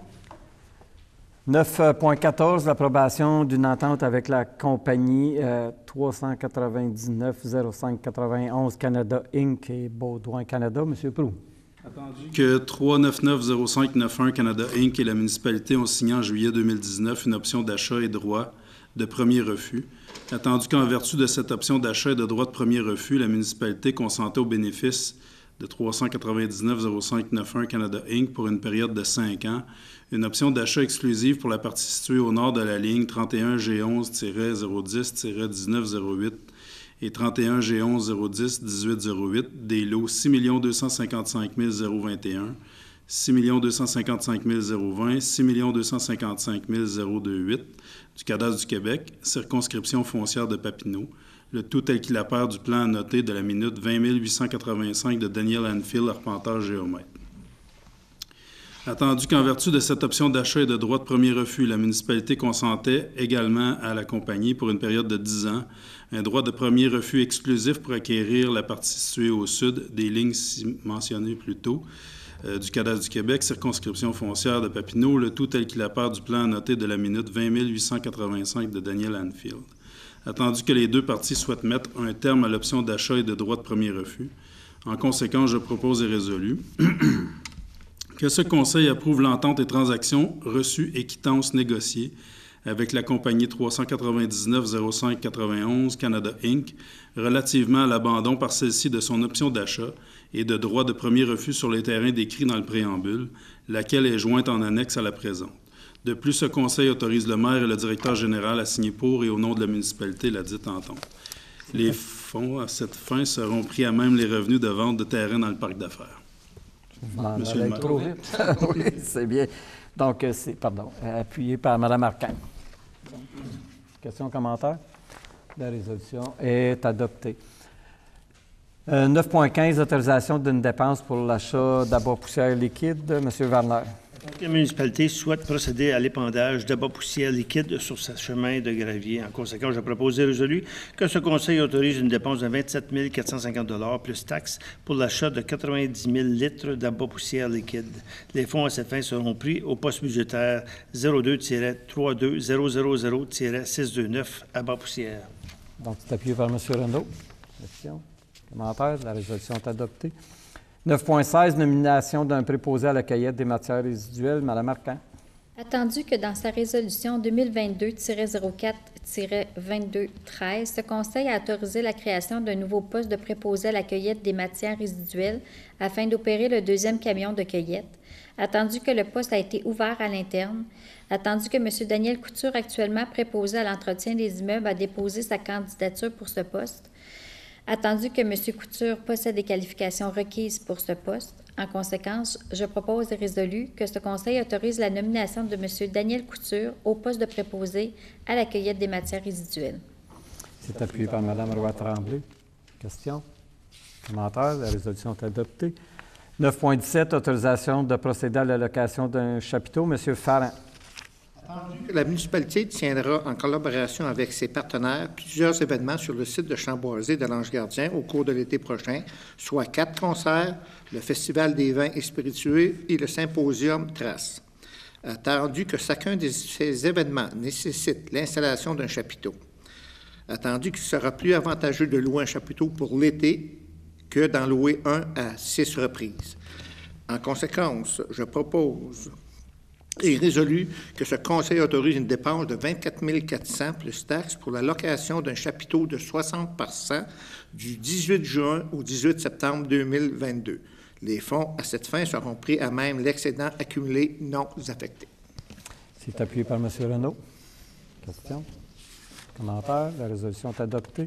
9.14, l'approbation d'une entente avec la compagnie 399 05 91 Canada Inc. et Baudouin Canada. M. Proulx. Attendu que 399 05 91 Canada Inc. et la municipalité ont signé en juillet 2019 une option d'achat et droit de premier refus. Attendu qu'en vertu de cette option d'achat et de droit de premier refus, la municipalité consentait au bénéfice de 399 05 91 Canada Inc. pour une période de 5 ans, une option d'achat exclusive pour la partie située au nord de la ligne 31G11-010-1908 et 31G11-010-1808 des lots 6 255 021, 6 255 020, 6 255 028 du cadastre du Québec, circonscription foncière de Papineau, le tout tel qu'il apparaît du plan annoté de la minute 20 885 de Daniel Anfield, arpenteur géomètre. Attendu qu'en vertu de cette option d'achat et de droit de premier refus, la municipalité consentait également à la compagnie pour une période de 10 ans un droit de premier refus exclusif pour acquérir la partie située au sud des lignes mentionnées plus tôt du cadastre du Québec, circonscription foncière de Papineau, le tout tel qu'il apparaît du plan annoté de la minute 20 885 de Daniel Anfield. Attendu que les deux parties souhaitent mettre un terme à l'option d'achat et de droit de premier refus. En conséquence, je propose et résolu que ce Conseil approuve l'entente et transactions reçues et quittances négociées avec la compagnie 399-05-91 Canada Inc. relativement à l'abandon par celle-ci de son option d'achat et de droit de premier refus sur les terrains décrits dans le préambule, laquelle est jointe en annexe à la présente. De plus, ce Conseil autorise le maire et le directeur général à signer pour et au nom de la municipalité la dite entente. Les fonds à cette fin seront pris à même les revenus de vente de terrains dans le parc d'affaires. Monsieur le maire. Trop vite. Oui, c'est bien. Donc, c'est, appuyé par Mme Arcand. Questions, commentaires? La résolution est adoptée. 9.15, autorisation d'une dépense pour l'achat d'abat poussière liquide. M. Warner. La municipalité souhaite procéder à l'épandage d'abat poussière liquide sur sa chemin de gravier. En conséquence, je propose et résolu que ce Conseil autorise une dépense de 27 450 $ plus taxes pour l'achat de 90 000 litres d'abat poussière liquide. Les fonds à cette fin seront pris au poste budgétaire 02-32000-629 abat poussière. Donc, c'est appuyé par M. Renaud. Question, commentaire, la résolution est adoptée. 9.16, nomination d'un préposé à la cueillette des matières résiduelles. Mme Arcand. Attendu que dans sa résolution 2022-04-2213, ce Conseil a autorisé la création d'un nouveau poste de préposé à la cueillette des matières résiduelles afin d'opérer le deuxième camion de cueillette. Attendu que le poste a été ouvert à l'interne. Attendu que M. Daniel Couture, actuellement préposé à l'entretien des immeubles, a déposé sa candidature pour ce poste. Attendu que M. Couture possède les qualifications requises pour ce poste, en conséquence, je propose et résolu que ce Conseil autorise la nomination de M. Daniel Couture au poste de préposé à la cueillette des matières résiduelles. C'est appuyé par Mme Roy-Tremblay. Question? Commentaire? La résolution est adoptée. 9.17, autorisation de procéder à l'allocation d'un chapiteau. M. Farran. La municipalité tiendra, en collaboration avec ses partenaires, plusieurs événements sur le site de Chamboisé de l'Ange-Gardien au cours de l'été prochain, soit 4 concerts, le Festival des vins et spiritueux et le Symposium Trace. Attendu que chacun de ces événements nécessite l'installation d'un chapiteau. Attendu qu'il sera plus avantageux de louer un chapiteau pour l'été que d'en louer un à 6 reprises. En conséquence, je propose et résolu que ce Conseil autorise une dépense de 24 400 plus taxes pour la location d'un chapiteau de 60% du 18 juin au 18 septembre 2022. Les fonds à cette fin seront pris à même l'excédent accumulé non affecté. C'est appuyé par M. Renaud. Question? Commentaire? La résolution est adoptée.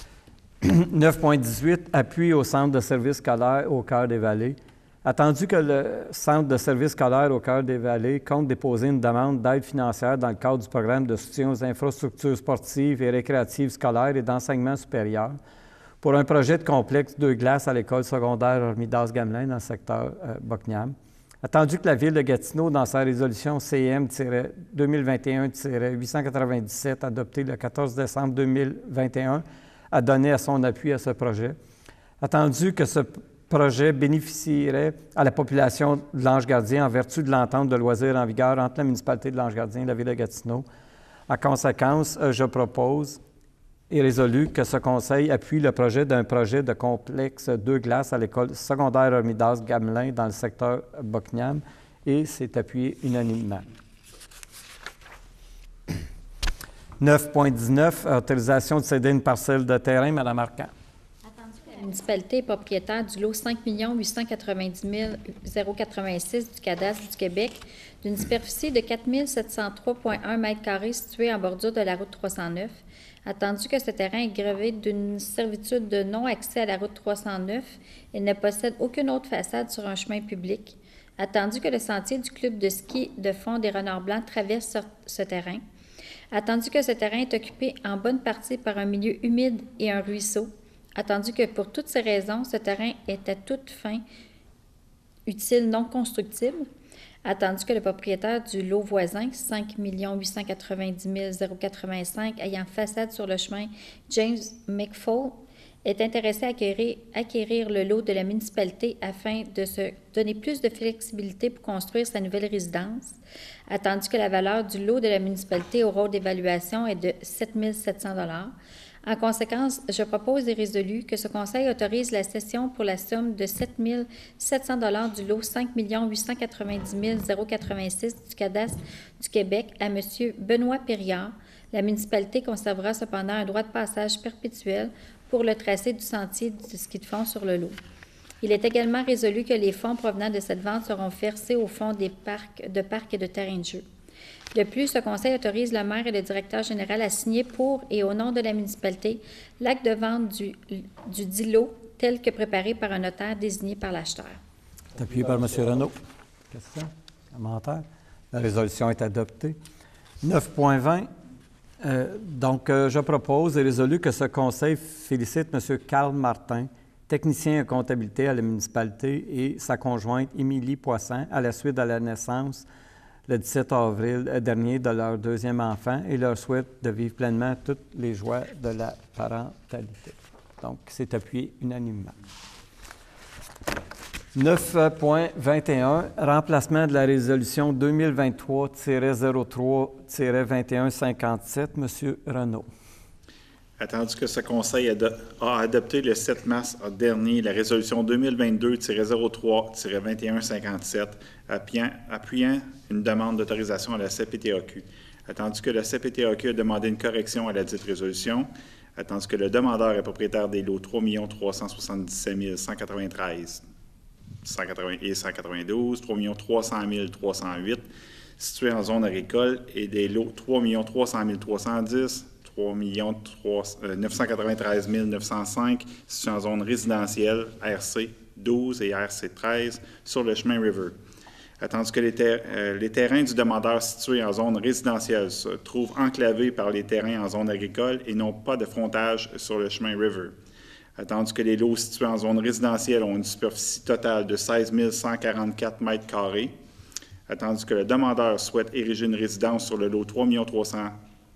9.18, appui au centre de services scolaires au cœur des vallées. Attendu que le Centre de services scolaires au cœur des vallées compte déposer une demande d'aide financière dans le cadre du programme de soutien aux infrastructures sportives et récréatives scolaires et d'enseignement supérieur pour un projet de complexe 2 glaces à l'école secondaire Hormidas-Gamelin dans le secteur Buckingham. Attendu que la Ville de Gatineau, dans sa résolution CM-2021-897 adoptée le 14 décembre 2021, a donné à son appui à ce projet. Attendu que ce projet bénéficierait à la population de l'Ange-Gardien en vertu de l'entente de loisirs en vigueur entre la municipalité de l'Ange-Gardien et la Ville de Gatineau. En conséquence, je propose et résolu que ce Conseil appuie le projet d'un projet de complexe 2 glaces à l'école secondaire Hormidas-Gamelin dans le secteur Buckingham et c'est appuyé unanimement. 9.19, autorisation de céder une parcelle de terrain. Mme Arcand. La municipalité est propriétaire du lot 5 890 086 du cadastre du Québec, d'une superficie de 4 703,1 m² située en bordure de la route 309. Attendu que ce terrain est grevé d'une servitude de non-accès à la route 309, il ne possède aucune autre façade sur un chemin public. Attendu que le sentier du club de ski de fond des Renards Blancs traverse ce terrain. Attendu que ce terrain est occupé en bonne partie par un milieu humide et un ruisseau. Attendu que pour toutes ces raisons, ce terrain est à toute fin utile non constructible. Attendu que le propriétaire du lot voisin, 5 890 085, ayant façade sur le chemin James McFall, est intéressé à acquérir le lot de la municipalité afin de se donner plus de flexibilité pour construire sa nouvelle résidence. Attendu que la valeur du lot de la municipalité au rôle d'évaluation est de 7 700 $. En conséquence, je propose et résolu que ce Conseil autorise la cession pour la somme de 7 700 $ du lot 5 890 086 du cadastre du Québec à M. Benoît Périard. La municipalité conservera cependant un droit de passage perpétuel pour le tracé du sentier du ski de fond sur le lot. Il est également résolu que les fonds provenant de cette vente seront versés au fonds des parcs et de terrains de jeu. De plus, ce Conseil autorise le maire et le directeur général à signer pour et au nom de la municipalité l'acte de vente du dit lot tel que préparé par un notaire désigné par l'acheteur. Appuyé par M. Renaud. Question? Commentaire? La résolution est adoptée. 9.20. Je propose et résolu que ce Conseil félicite M. Carl Martin, technicien en comptabilité à la municipalité, et sa conjointe Émilie Poisson à la suite de la naissance le 17 avril dernier de leur deuxième enfant et leur souhaite de vivre pleinement toutes les joies de la parentalité. Donc, c'est appuyé unanimement. 9.21, remplacement de la résolution 2023-03-2157. M. Renaud. Attendu que ce Conseil a adopté le 7 mars dernier la résolution 2022-03-2157 appuyant une demande d'autorisation à la CPTAQ. Attendu que la CPTAQ a demandé une correction à la dite résolution. Attendu que le demandeur est propriétaire des lots 3 377 193 et 192, 3 300 308 situés en zone agricole et des lots 3 300 310, 3 993 905 situés en zone résidentielle RC 12 et RC 13 sur le chemin River. Attendu que les terrains du demandeur situés en zone résidentielle se trouvent enclavés par les terrains en zone agricole et n'ont pas de frontage sur le chemin River. Attendu que les lots situés en zone résidentielle ont une superficie totale de 16 144 mètres carrés. Attendu que le demandeur souhaite ériger une résidence sur le lot 3 300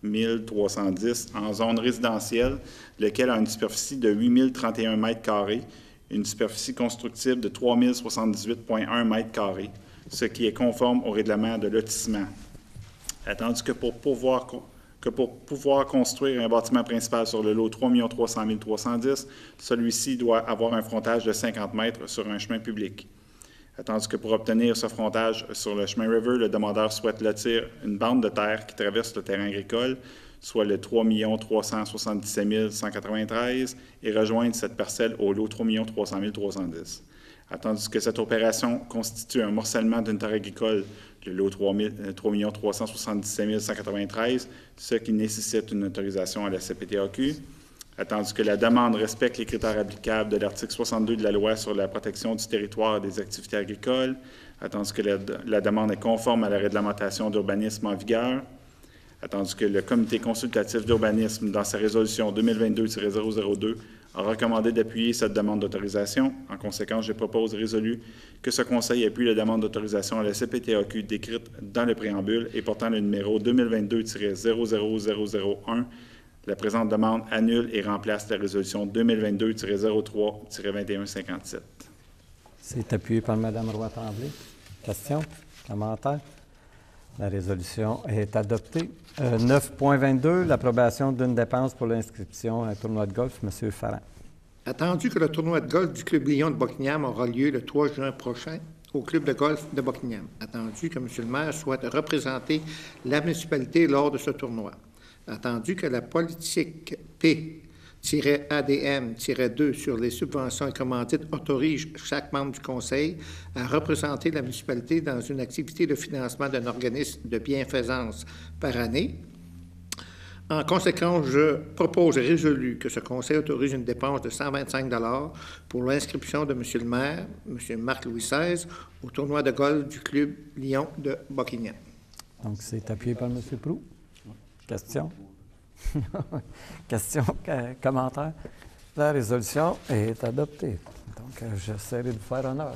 310 en zone résidentielle, lequel a une superficie de 8 031 mètres carrés, une superficie constructible de 3 078,1 mètres carrés, ce qui est conforme au règlement de lotissement. Attendu que pour pouvoir construire un bâtiment principal sur le lot 3 300 310, celui-ci doit avoir un frontage de 50 mètres sur un chemin public. Attendu que pour obtenir ce frontage sur le chemin River, le demandeur souhaite lotir une bande de terre qui traverse le terrain agricole, soit le 3 377 193, et rejoindre cette parcelle au lot 3 300 310. Attendu que cette opération constitue un morcellement d'une terre agricole, le lot 3 377 193, ce qui nécessite une autorisation à la CPTAQ. Attendu que la demande respecte les critères applicables de l'article 62 de la Loi sur la protection du territoire et des activités agricoles. Attendu que la demande est conforme à la réglementation d'urbanisme en vigueur. Attendu que le Comité consultatif d'urbanisme, dans sa résolution 2022-002, a recommandé d'appuyer cette demande d'autorisation. En conséquence, je propose et résolu que ce Conseil appuie la demande d'autorisation à la CPTAQ décrite dans le préambule et portant le numéro 2022-00001. La présente demande annule et remplace la résolution 2022-03-2157. C'est appuyé par Mme Roy-Tremblay. Questions? Commentaires? La résolution est adoptée. 9.22, l'approbation d'une dépense pour l'inscription à un tournoi de golf. M. Farran. Attendu que le tournoi de golf du Club Lion de Buckingham aura lieu le 3 juin prochain au Club de golf de Buckingham. Attendu que M. le maire souhaite représenter la municipalité lors de ce tournoi. Attendu que la politique P-ADM-2 sur les subventions et commandites autorise chaque membre du Conseil à représenter la municipalité dans une activité de financement d'un organisme de bienfaisance par année. En conséquence, je propose et résolu que ce conseil autorise une dépense de 125 $ pour l'inscription de M. le maire, M. Marc-Louis XVI, au tournoi de golf du club Lyon de Buckingham. Donc, c'est appuyé par M. Proulx. Question? Question, commentaire? La résolution est adoptée. Donc, j'essaierai de vous faire honneur.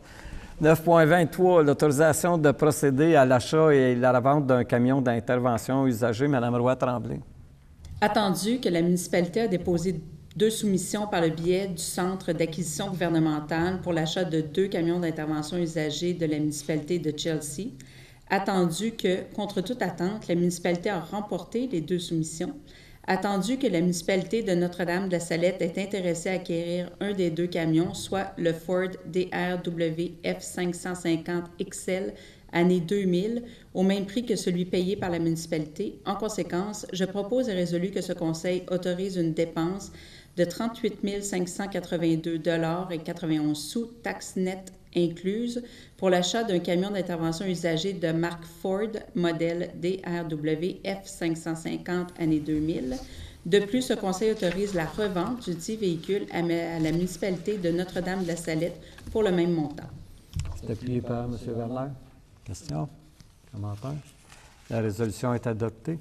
9.23, l'autorisation de procéder à l'achat et à la vente d'un camion d'intervention usagé. Mme Roy-Tremblay. Attendu que la municipalité a déposé 2 soumissions par le biais du Centre d'acquisition gouvernementale pour l'achat de 2 camions d'intervention usagés de la municipalité de Chelsea. Attendu que, contre toute attente, la municipalité a remporté les 2 soumissions. Attendu que la municipalité de Notre-Dame-de-la-Salette est intéressée à acquérir un des 2 camions, soit le Ford DRW F550 XL année 2000, au même prix que celui payé par la municipalité. En conséquence, je propose et résolu que ce conseil autorise une dépense de 38 582 $ et 91 sous, taxes nettes incluses, pour l'achat d'un camion d'intervention usagé de marque Ford, modèle DRW F550 année 2000. De plus, ce conseil autorise la revente du dit véhicule à la municipalité de Notre-Dame-de-la-Salette pour le même montant. C'est appuyé par M. Werner. Question? Commentaire? La résolution est adoptée.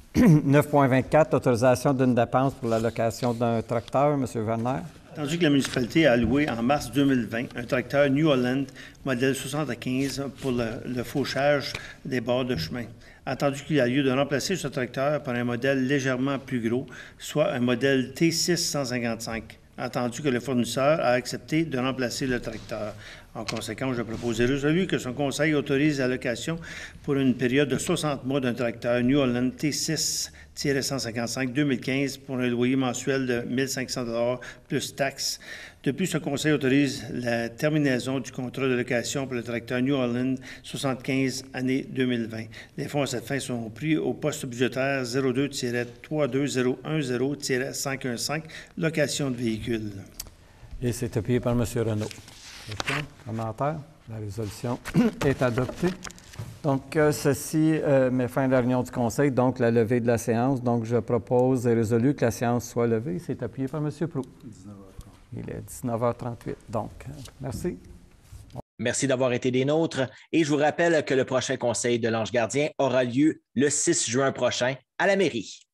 9.24, autorisation d'une dépense pour la location d'un tracteur. M. Werner. Attendu que la municipalité a alloué en mars 2020 un tracteur New Holland modèle 75 pour le fauchage des bords de chemin. Attendu qu'il y a lieu de remplacer ce tracteur par un modèle légèrement plus gros, soit un modèle T6 155. Attendu que le fournisseur a accepté de remplacer le tracteur. En conséquence, je propose et résolu que son conseil autorise la location pour une période de 60 mois d'un tracteur New Holland T6-155 2015 pour un loyer mensuel de 1 500 $ plus taxes. De plus, ce conseil autorise la terminaison du contrat de location pour le tracteur New Holland 75 année 2020. Les fonds à cette fin sont pris au poste budgétaire 02-32010-515, location de véhicules. Et c'est appuyé par M. Renaud. Question? Commentaire? La résolution est adoptée. Donc, ceci met fin à la réunion du Conseil, donc la levée de la séance. Donc, je propose et résolu que la séance soit levée. C'est appuyé par M. Proulx. 19h30. Il est 19h38. Donc, merci. Merci d'avoir été des nôtres. Et je vous rappelle que le prochain Conseil de l'Ange gardien aura lieu le 6 juin prochain à la mairie.